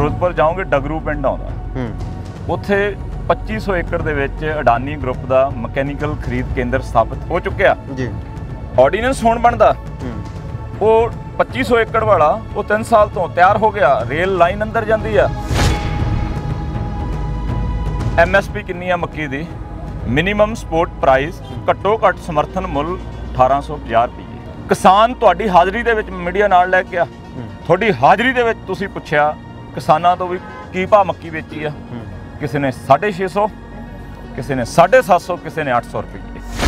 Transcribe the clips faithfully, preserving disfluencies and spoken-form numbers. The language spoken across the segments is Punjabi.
ਫਿਰੋਜ਼ਪੁਰ ਜਾਓਗੇ ਡਗਰੂ ਪਿੰਡ ਆਉਂਦਾ, ਉੱਥੇ ਪੱਚੀ सौ ਏਕੜ ਦੇ ਵਿੱਚ ਅਡਾਨੀ ਗਰੁੱਪ ਦਾ ਮਕੈਨੀਕਲ ਖਰੀਦ ਕੇਂਦਰ ਸਥਾਪਿਤ ਹੋ ਚੁੱਕਿਆ ਜੀ। ਆਰਡੀਨੈਂਸ ਹੁਣ ਬਣਦਾ, ਉਹ ਪੱਚੀ सौ ਏਕੜ ਵਾਲਾ ਉਹ ਤਿੰਨ ਸਾਲ ਤੋਂ ਤਿਆਰ ਹੋ ਗਿਆ, ਰੇਲ ਲਾਈਨ ਅੰਦਰ ਜਾਂਦੀ ਆ। ਐਮ ਐਸ ਪੀ ਕਿੰਨੀ ਆ ਮੱਕੀ ਦੀ? ਮਿਨੀਮਮ ਸਪੋਰਟ ਪ੍ਰਾਈਸ ਘੱਟੋ ਘੱਟ ਸਮਰਥਨ ਮੁੱਲ ਅਠਾਰਾਂ सौ पचास ਰੁਪਏ। ਕਿਸਾਨ ਤੁਹਾਡੀ ਹਾਜ਼ਰੀ ਦੇ ਵਿੱਚ ਮੀਡੀਆ ਨਾਲ ਲੈ ਕੇ ਆ, ਤੁਹਾਡੀ ਹਾਜ਼ਰੀ ਦੇ ਵਿੱਚ ਤੁਸੀਂ ਪੁੱਛਿਆ ਕਿਸਾਨਾਂ ਤੋਂ ਵੀ ਕੀ ਭਾਅ ਮੱਕੀ ਵੇਚੀ ਆ? ਕਿਸੇ ਨੇ ਸਾਢੇ ਛੇ ਸੌ, ਕਿਸੇ ਨੇ ਸਾਢੇ ਸੱਤ ਸੌ, ਕਿਸੇ ਨੇ ਅੱਠ ਸੌ ਰੁਪਏ।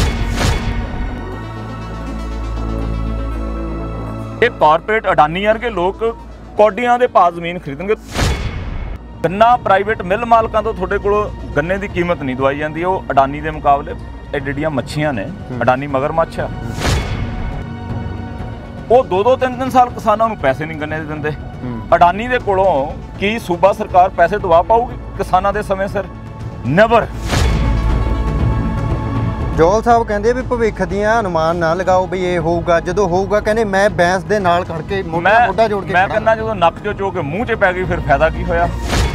ਇਹ ਕਾਰਪੋਰੇਟ ਅਡਾਨੀ ਵਰਗੇ ਲੋਕ ਕੌਡੀਆਂ ਦੇ ਭਾਅ ਜ਼ਮੀਨ ਖਰੀਦਣਗੇ। ਗੰਨਾ ਪ੍ਰਾਈਵੇਟ ਮਿਲ ਮਾਲਕਾਂ ਤੋਂ ਤੁਹਾਡੇ ਕੋਲ ਗੰਨੇ ਦੀ ਕੀਮਤ ਨਹੀਂ ਦਵਾਈ ਜਾਂਦੀ, ਉਹ ਅਡਾਨੀ ਦੇ ਮੁਕਾਬਲੇ ਐਡੀਆਂ ਮੱਛੀਆਂ ਨੇ। ਅਡਾਨੀ ਮਗਰਮੱਛ ਆ, ਉਹ ਦੋ ਦੋ ਤਿੰਨ ਤਿੰਨ ਸਾਲ ਕਿਸਾਨਾਂ ਨੂੰ ਪੈਸੇ ਨਹੀਂ ਗੰਨੇ ਦੇ ਦਿੰਦੇ। ਅਡਾਨੀ ਦੇ ਕੋਲੋਂ ਕੀ ਸੂਬਾ ਸਰਕਾਰ ਪੈਸੇ ਦਵਾ ਪਾਊਗੀ ਕਿਸਾਨਾਂ ਦੇ ਸਮੇਂ ਸਿਰ? ਨੈਵਰ। ਜੋਲ ਸਾਹਿਬ ਕਹਿੰਦੇ ਵੀ ਭਵਿੱਖ ਦੀਆਂ ਅਨੁਮਾਨ ਨਾ ਲਗਾਓ ਵੀ ਇਹ ਹੋਊਗਾ, ਜਦੋਂ ਹੋਊਗਾ ਕਹਿੰਦੇ ਮੈਂ ਬੈਂਸ ਦੇ ਨਾਲ ਖੜ ਕੇ ਮੋਢਾ ਮੋਢਾ ਜੋੜ ਕੇ। ਮੈਂ ਕਹਿੰਦਾ ਜਦੋਂ ਨੱਕ ਚੋ ਚੋ ਕੇ ਮੂੰਹ 'ਚ ਪੈ ਗਈ ਫਿਰ ਫਾਇਦਾ ਕੀ ਹੋਇਆ?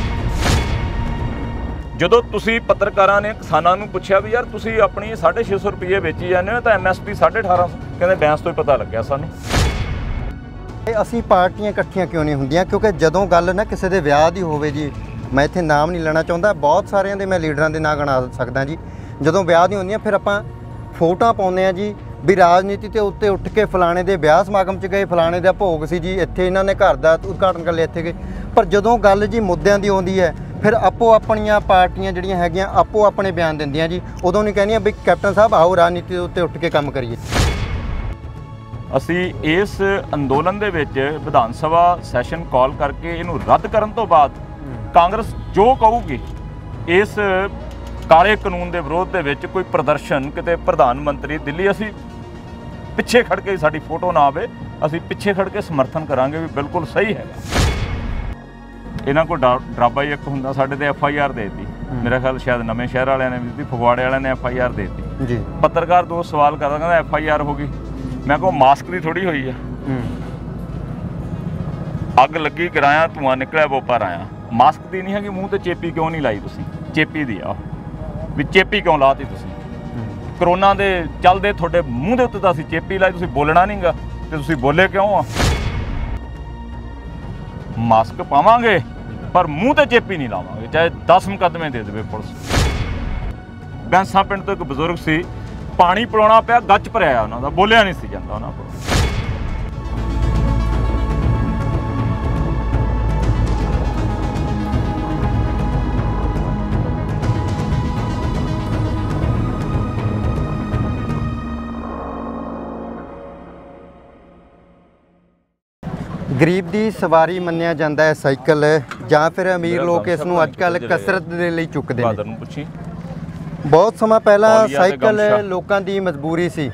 ਜਦੋਂ ਤੁਸੀਂ ਪੱਤਰਕਾਰਾਂ ਨੇ ਕਿਸਾਨਾਂ ਨੂੰ ਪੁੱਛਿਆ ਵੀ ਯਾਰ ਤੁਸੀਂ ਆਪਣੀ ਸਾਢੇ ਛੇ ਸੌ ਰੁਪਏ ਵੇਚੀ ਜਾਂਦੇ ਹੋ ਤਾਂ ਐਮ ਐਸ ਪੀ ਸਾਢੇ ਅਠਾਰਾਂ ਸੌ, ਕਹਿੰਦੇ ਬੈਂਸ ਤੋਂ ਹੀ ਪਤਾ ਲੱਗਿਆ ਸਾਨੂੰ। ਅਸੀਂ ਪਾਰਟੀਆਂ ਇਕੱਠੀਆਂ ਕਿਉਂ ਨਹੀਂ ਹੁੰਦੀਆਂ? ਕਿਉਂਕਿ ਜਦੋਂ ਗੱਲ ਨਾ ਕਿਸੇ ਦੇ ਵਿਆਹ ਦੀ ਹੋਵੇ ਜੀ, ਮੈਂ ਇੱਥੇ ਨਾਮ ਨਹੀਂ ਲੈਣਾ ਚਾਹੁੰਦਾ, ਬਹੁਤ ਸਾਰਿਆਂ ਦੇ ਮੈਂ ਲੀਡਰਾਂ ਦੇ ਨਾਂ ਗਿਣਾ ਸਕਦਾ ਜੀ। ਜਦੋਂ ਵਿਆਹ ਦੀਆਂ ਹੁੰਦੀਆਂ ਫਿਰ ਆਪਾਂ ਫੋਟੋਆਂ ਪਾਉਂਦੇ ਹਾਂ ਜੀ ਵੀ ਰਾਜਨੀਤੀ ਤੇ ਉੱਤੇ ਉੱਠ ਕੇ ਫਲਾਣੇ ਦੇ ਵਿਆਹ ਸਮਾਗਮ 'ਚ ਗਏ, ਫਲਾਣੇ ਦਾ ਭੋਗ ਸੀ ਜੀ, ਇੱਥੇ ਇਹਨਾਂ ਨੇ ਘਰ ਦਾ ਉਦਘਾਟਨ ਕਰ ਲਿਆ, ਇੱਥੇ ਗਏ। ਪਰ ਜਦੋਂ ਗੱਲ ਜੀ ਮੁੱਦਿਆਂ ਦੀ ਆਉਂਦੀ ਹੈ ਫਿਰ ਆਪੋ ਆਪਣੀਆਂ ਪਾਰਟੀਆਂ ਜਿਹੜੀਆਂ ਹੈਗੀਆਂ ਆਪੋ ਆਪਣੇ ਬਿਆਨ ਦਿੰਦੀਆਂ ਜੀ। ਉਦੋਂ ਨਹੀਂ ਕਹਿੰਦੀਆਂ ਵੀ ਕੈਪਟਨ ਸਾਹਿਬ ਆਓ ਰਾਜਨੀਤੀ ਦੇ ਉੱਤੇ ਉੱਠ ਕੇ ਕੰਮ ਕਰੀਏ। ਅਸੀਂ ਇਸ ਅੰਦੋਲਨ ਦੇ ਵਿੱਚ ਵਿਧਾਨ ਸਭਾ ਸੈਸ਼ਨ ਕਾਲ ਕਰਕੇ ਇਹਨੂੰ ਰੱਦ ਕਰਨ ਤੋਂ ਬਾਅਦ ਕਾਂਗਰਸ ਜੋ ਕਹੂਗੀ ਇਸ ਕਾਲੇ ਕਾਨੂੰਨ ਦੇ ਵਿਰੋਧ ਦੇ ਵਿੱਚ ਕੋਈ ਪ੍ਰਦਰਸ਼ਨ ਕਿਤੇ ਪ੍ਰਧਾਨ ਮੰਤਰੀ ਦਿੱਲੀ, ਅਸੀਂ ਪਿੱਛੇ ਖੜ ਕੇ ਸਾਡੀ ਫੋਟੋ ਨਾ ਆਵੇ, ਅਸੀਂ ਪਿੱਛੇ ਖੜ ਕੇ ਸਮਰਥਨ ਕਰਾਂਗੇ ਵੀ ਬਿਲਕੁਲ ਸਹੀ ਹੈਗਾ। ਇਹਨਾਂ ਕੋਲ ਡਰਾਬਾ ਹੀ ਇੱਕ ਹੁੰਦਾ, ਸਾਡੇ ਤੇ ਐਫ ਆਈ ਆਰ ਦੇ ਦਿੱਤੀ, ਮੇਰਾ ਖਿਆਲ ਸ਼ਾਇਦ ਨਵੇਂ ਸ਼ਹਿਰ ਵਾਲਿਆਂ ਨੇ ਵੀ ਦਿੱਤੀ, ਫਗਵਾੜੇ ਵਾਲਿਆਂ ਨੇ ਐਫ ਆਈ ਆਰ ਦੇ ਦਿੱਤੀ ਜੀ। ਪੱਤਰਕਾਰ ਦੋ ਸਵਾਲ ਕਰਦਾ, ਕਹਿੰਦਾ ਐਫ ਆਈ ਆਰ ਹੋ ਗਈ। ਮੈਂ ਕਿਹਾ ਮਾਸਕ ਦੀ ਥੋੜੀ ਹੋਈ ਆ, ਅੱਗ ਲੱਗੀ ਕਿਰਾਇਆ ਧੂੰਆਂ ਨਿਕਲਿਆ ਬੋਪਰ ਆਇਆ, ਮਾਸਕ ਦੀ ਨਹੀਂ ਹੈਗੀ। ਮੂੰਹ ਤੇ ਚੇਪੀ ਕਿਉਂ ਨਹੀਂ ਲਾਈ ਤੁਸੀਂ? ਚੇਪੀ ਦੀ ਆ ਵੀ ਚੇਪੀ ਕਿਉਂ ਲਾਤੀ ਤੁਸੀਂ? ਕਰੋਨਾ ਦੇ ਚੱਲਦੇ ਤੁਹਾਡੇ ਮੂੰਹ ਦੇ ਉੱਤੇ ਤਾਂ ਅਸੀਂ ਚੇਪੀ ਲਾਈ, ਤੁਸੀਂ ਬੋਲਣਾ ਨਹੀਂ ਗਾ ਤੇ ਤੁਸੀਂ ਬੋਲੇ ਕਿਉਂ ਆ? ਮਾਸਕ ਪਾਵਾਂਗੇ ਪਰ ਮੂੰਹ ਤੇ ਚੇਪੀ ਨਹੀਂ ਲਾਵਾਂਗੇ, ਚਾਹੇ ਦਸ ਮੁਕੱਦਮੇ ਦੇ ਦੇਵੇ ਪੁਲਿਸ। ਬੈਂਸਾ ਪਿੰਡ ਤੋਂ ਇੱਕ ਬਜ਼ੁਰਗ ਸੀ, ਪਾਣੀ ਪਿਲਾਉਣਾ ਪਿਆ, ਗੱਚ ਭਰਿਆ ਉਹਨਾਂ ਦਾ, ਬੋਲਿਆ ਨਹੀਂ ਸੀ ਜਾਂਦਾ ਉਹਨਾਂ ਕੋਲ। ਗਰੀਬ ਦੀ ਸਵਾਰੀ ਮੰਨਿਆ ਜਾਂਦਾ ਹੈ ਸਾਈਕਲ, ਜਾਂ ਫਿਰ ਅਮੀਰ ਲੋਕ ਇਸ ਨੂੰ ਅੱਜ ਕੱਲ੍ਹ ਕਸਰਤ ਦੇ ਲਈ ਚੁੱਕਦੇ ਨੇ। ਨੂੰ ਪੁੱਛੀ ਬਹੁਤ ਸਮਾਂ ਪਹਿਲਾਂ ਸਾਈਕਲ ਲੋਕਾਂ ਦੀ ਮਜਬੂਰੀ ਸੀ,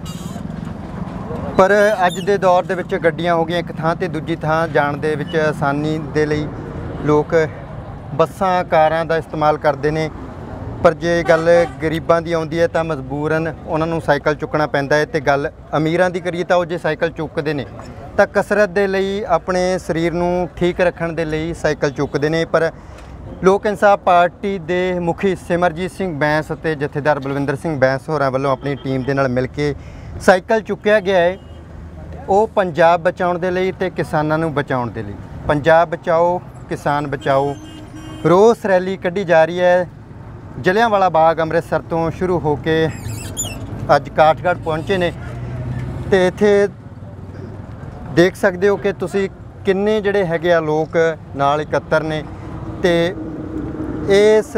ਪਰ ਅੱਜ ਦੇ ਦੌਰ ਦੇ ਵਿੱਚ ਗੱਡੀਆਂ ਹੋ ਗਈਆਂ, ਇੱਕ ਥਾਂ ਤੇ ਦੂਜੀ ਥਾਂ ਜਾਣ ਦੇ ਵਿੱਚ ਆਸਾਨੀ ਦੇ ਲਈ ਲੋਕ ਬੱਸਾਂ ਕਾਰਾਂ ਦਾ ਇਸਤੇਮਾਲ ਕਰਦੇ ਨੇ। ਪਰ ਜੇ ਗੱਲ ਗਰੀਬਾਂ ਦੀ ਆਉਂਦੀ ਹੈ ਤਾਂ ਮਜਬੂਰਨ ਉਹਨਾਂ ਨੂੰ ਸਾਈਕਲ ਚੁੱਕਣਾ ਪੈਂਦਾ ਹੈ, ਤੇ ਗੱਲ ਅਮੀਰਾਂ ਦੀ ਕਰੀਏ ਤਾਂ ਉਹ ਜੇ ਸਾਈਕਲ ਚੁੱਕਦੇ ਨੇ ਤਾਂ ਕਸਰਤ ਦੇ ਲਈ, ਆਪਣੇ ਸਰੀਰ ਨੂੰ ਠੀਕ ਰੱਖਣ ਦੇ ਲਈ ਸਾਈਕਲ ਚੁੱਕਦੇ ਨੇ। ਪਰ ਲੋਕ ਇਨਸਾਫ ਪਾਰਟੀ ਦੇ ਮੁਖੀ ਸਿਮਰਜੀਤ ਸਿੰਘ ਬੈਂਸ ਅਤੇ ਜਥੇਦਾਰ ਬਲਵਿੰਦਰ ਸਿੰਘ ਬੈਂਸ ਹੋਰਾਂ ਵੱਲੋਂ ਆਪਣੀ ਟੀਮ ਦੇ ਨਾਲ ਮਿਲ ਕੇ ਸਾਈਕਲ ਚੁੱਕਿਆ ਗਿਆ ਹੈ, ਉਹ ਪੰਜਾਬ ਬਚਾਉਣ ਦੇ ਲਈ ਤੇ ਕਿਸਾਨਾਂ ਨੂੰ ਬਚਾਉਣ ਦੇ ਲਈ। ਪੰਜਾਬ ਬਚਾਓ ਕਿਸਾਨ ਬਚਾਓ ਰੋਸ ਰੈਲੀ ਕੱਢੀ ਜਾ ਰਹੀ ਹੈ। ਜਲਿਆਂਵਾਲਾ ਬਾਗ ਅੰਮ੍ਰਿਤਸਰ ਤੋਂ ਸ਼ੁਰੂ ਹੋ ਕੇ ਅੱਜ ਕਾਠਗੜ੍ਹ ਪਹੁੰਚੇ ਨੇ, ਤੇ ਇੱਥੇ ਦੇਖ ਸਕਦੇ ਹੋ ਕਿ ਤੁਸੀਂ ਕਿੰਨੇ ਜਿਹੜੇ ਹੈਗੇ ਆ ਲੋਕ ਨਾਲ ਇਕੱਤਰ ਨੇ। ਤੇ ਇਸ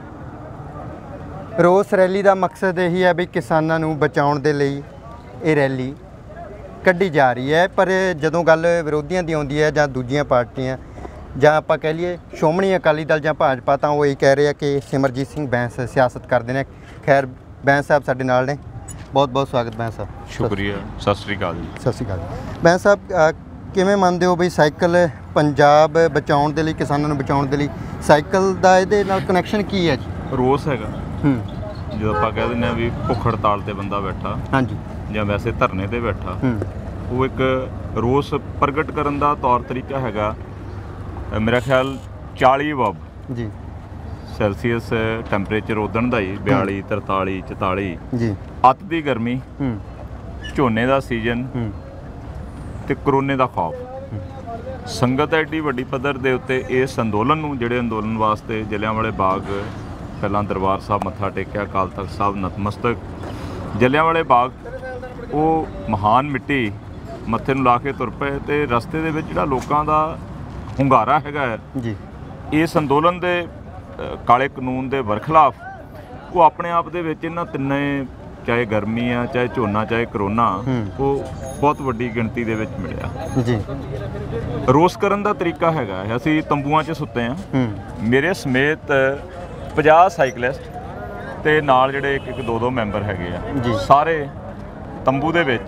ਰੋਸ ਰੈਲੀ ਦਾ ਮਕਸਦ ਇਹੀ ਹੈ ਵੀ ਕਿਸਾਨਾਂ ਨੂੰ ਬਚਾਉਣ ਦੇ ਲਈ ਇਹ ਰੈਲੀ ਕੱਢੀ ਜਾ ਰਹੀ ਹੈ। ਪਰ ਜਦੋਂ ਗੱਲ ਵਿਰੋਧੀਆਂ ਦੀ ਆਉਂਦੀ ਹੈ ਜਾਂ ਦੂਜੀਆਂ ਪਾਰਟੀਆਂ ਜਾਂ ਆਪਾਂ ਕਹਿ ਲਈਏ ਸ਼੍ਰੋਮਣੀ ਅਕਾਲੀ ਦਲ ਜਾਂ ਭਾਜਪਾ, ਤਾਂ ਉਹ ਇਹ ਕਹਿ ਰਹੇ ਆ ਕਿ ਸਿਮਰਜੀਤ ਸਿੰਘ ਬੈਂਸ ਸਿਆਸਤ ਕਰਦੇ ਨੇ। ਖੈਰ ਬੈਂਸ ਸਾਹਿਬ ਸਾਡੇ ਨਾਲ ਨੇ, ਬਹੁਤ ਬਹੁਤ ਸਵਾਗਤ ਬੈਂਸ ਸਾਹਿਬ। ਸ਼ੁਕਰੀਆ, ਸਤਿ ਸ਼੍ਰੀ ਅਕਾਲ ਜੀ। ਸਤਿ ਸ਼੍ਰੀ ਅਕਾਲ ਬੈਂਸ ਸਾਹਿਬ, ਕਿਵੇਂ ਮੰਨਦੇ ਹੋ ਬਈ ਸਾਈਕਲ ਪੰਜਾਬ ਬਚਾਉਣ ਦੇ ਲਈ, ਕਿਸਾਨਾਂ ਨੂੰ ਬਚਾਉਣ ਦੇ ਲਈ ਸਾਈਕਲ ਦਾ ਇਹਦੇ ਨਾਲ ਕਨੈਕਸ਼ਨ ਕੀ ਹੈ ਜੀ? ਰੋਸ ਹੈਗਾ। ਹੂੰ ਜਦੋਂ ਆਪਾਂ ਕਹਿ ਦਿੰਦੇ ਹਾਂ ਵੀ ਭੁੱਖ ਹੜਤਾਲ ਤੇ ਬੰਦਾ ਬੈਠਾ, ਹਾਂਜੀ, ਜਾਂ ਵੈਸੇ ਧਰਨੇ ਤੇ ਬੈਠਾ, ਉਹ ਇੱਕ ਰੋਸ ਪ੍ਰਗਟ ਕਰਨ ਦਾ ਤੌਰ ਤਰੀਕਾ ਹੈਗਾ। ਮੇਰਾ ਖਿਆਲ ਚਾਲੀ ਅਬਵ ਜੀ ਸੈਲਸੀਅਸ ਟੈਂਪਰੇਚਰ ਉਦਣ ਦਾ ਹੀ ਬਿਆਲੀ ਤਰਤਾਲੀ ਚੁਤਾਲੀ ਜੀ ਅੱਤ ਦੀ ਗਰਮੀ, ਹੂੰ ਝੋਨੇ ਦਾ ਸੀਜ਼ਨ ਹੂੰ ਤੇ ਕਰੋਨੇ ਦਾ ਖੌਫ। ਸੰਗਤ ਐਡੀ ਵੱਡੀ ਪੱਧਰ ਦੇ ਉੱਤੇ ਇਸ ਅੰਦੋਲਨ ਨੂੰ, ਜਿਹੜੇ ਅੰਦੋਲਨ ਵਾਸਤੇ ਜਲਿਆਂਵਾਲੇ ਬਾਗ ਪਹਿਲਾਂ ਦਰਬਾਰ ਸਾਹਿਬ ਮੱਥਾ ਟੇਕਿਆ, ਅਕਾਲ ਤਖਤ ਸਾਹਿਬ ਨਤਮਸਤਕ, ਜਲਿਆਂਵਾਲੇ ਬਾਗ ਉਹ ਮਹਾਨ ਮਿੱਟੀ ਮੱਥੇ ਨੂੰ ਲਾ ਕੇ ਤੁਰ ਪਏ। ਤੇ ਰਸਤੇ ਦੇ ਵਿੱਚ ਜਿਹੜਾ ਲੋਕਾਂ ਦਾ ਹੁੰਗਾਰਾ ਹੈਗਾ ਜੀ ਇਸ ਅੰਦੋਲਨ ਦੇ ਅ, ਕਾਲੇ ਕਾਨੂੰਨ ਦੇ ਬਰਖਲਾਫ, ਉਹ ਆਪਣੇ ਆਪ ਦੇ ਵਿੱਚ ਇਹਨਾਂ ਤਿੰਨੇ, ਚਾਹੇ ਗਰਮੀ ਆ, ਚਾਹੇ ਝੋਨਾ, ਚਾਹੇ ਕਰੋਨਾ, ਉਹ ਬਹੁਤ ਵੱਡੀ ਗਿਣਤੀ ਦੇ ਵਿੱਚ ਮਿਲਿਆ ਜੀ। ਰੋਸ ਕਰਨ ਦਾ ਤਰੀਕਾ ਹੈਗਾ, ਅਸੀਂ ਤੰਬੂਆਂ 'ਚ ਸੁੱਤੇ ਹਾਂ, ਹੂੰ ਮੇਰੇ ਸਮੇਤ ਪੰਜਾਹ ਸਾਈਕਲਿਸਟ ਤੇ ਨਾਲ ਜਿਹੜੇ ਇੱਕ ਇੱਕ ਦੋ ਦੋ ਮੈਂਬਰ ਹੈਗੇ ਜੀ। ਆ, ਸਾਰੇ ਤੰਬੂ ਦੇ ਵਿੱਚ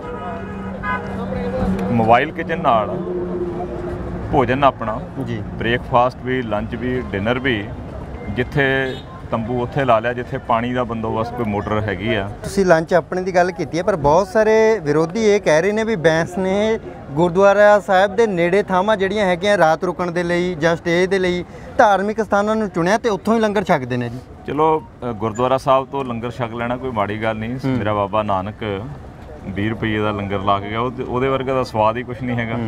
ਮੋਬਾਈਲ ਕਿਚਨ ਨਾਲ ਭੋਜਨ ਆਪਣਾ ਜੀ, ਬ੍ਰੇਕਫਾਸਟ ਵੀ, ਲੰਚ ਵੀ, ਡਿਨਰ ਵੀ, ਜਿੱਥੇ ਤੰਬੂ ਉੱਥੇ ਲਾ ਲਿਆ, ਜਿੱਥੇ ਪਾਣੀ ਦਾ ਬੰਦੋਬਸਤ ਕੋਈ ਮੋਟਰ ਹੈਗੀ ਆ। ਤੁਸੀਂ ਲੰਚ ਆਪਣੇ ਦੀ ਗੱਲ ਕੀਤੀ ਹੈ, ਪਰ ਬਹੁਤ ਸਾਰੇ ਵਿਰੋਧੀ ਇਹ ਕਹਿ ਰਹੇ ਨੇ ਵੀ ਬੈਂਸ ਨੇ ਗੁਰਦੁਆਰਾ ਸਾਹਿਬ ਦੇ ਨੇੜੇ ਥਾਵਾਂ ਜਿਹੜੀਆਂ ਹੈਗੀਆਂ ਰਾਤ ਰੁਕਣ ਦੇ ਲਈ ਜਾਂ ਸਟੇ ਦੇ ਲਈ ਧਾਰਮਿਕ ਸਥਾਨਾਂ ਨੂੰ ਚੁਣਿਆ ਤੇ ਉੱਥੋਂ ਹੀ ਲੰਗਰ ਛਕਦੇ ਨੇ ਜੀ। ਚਲੋ ਅ, ਗੁਰਦੁਆਰਾ ਸਾਹਿਬ ਤੋਂ ਲੰਗਰ ਛਕ ਲੈਣਾ ਕੋਈ ਮਾੜੀ ਗੱਲ ਨਹੀਂ। ਮੇਰਾ ਬਾਬਾ ਨਾਨਕ ਵੀਹ ਰੁਪਏ ਦਾ ਲੰਗਰ ਲਾ ਕੇ ਗਿਆ, ਉਹ ਉਹਦੇ ਵਰਗਾ ਦਾ ਸਵਾਦ ਹੀ ਕੁਝ ਨਹੀਂ ਹੈਗਾ।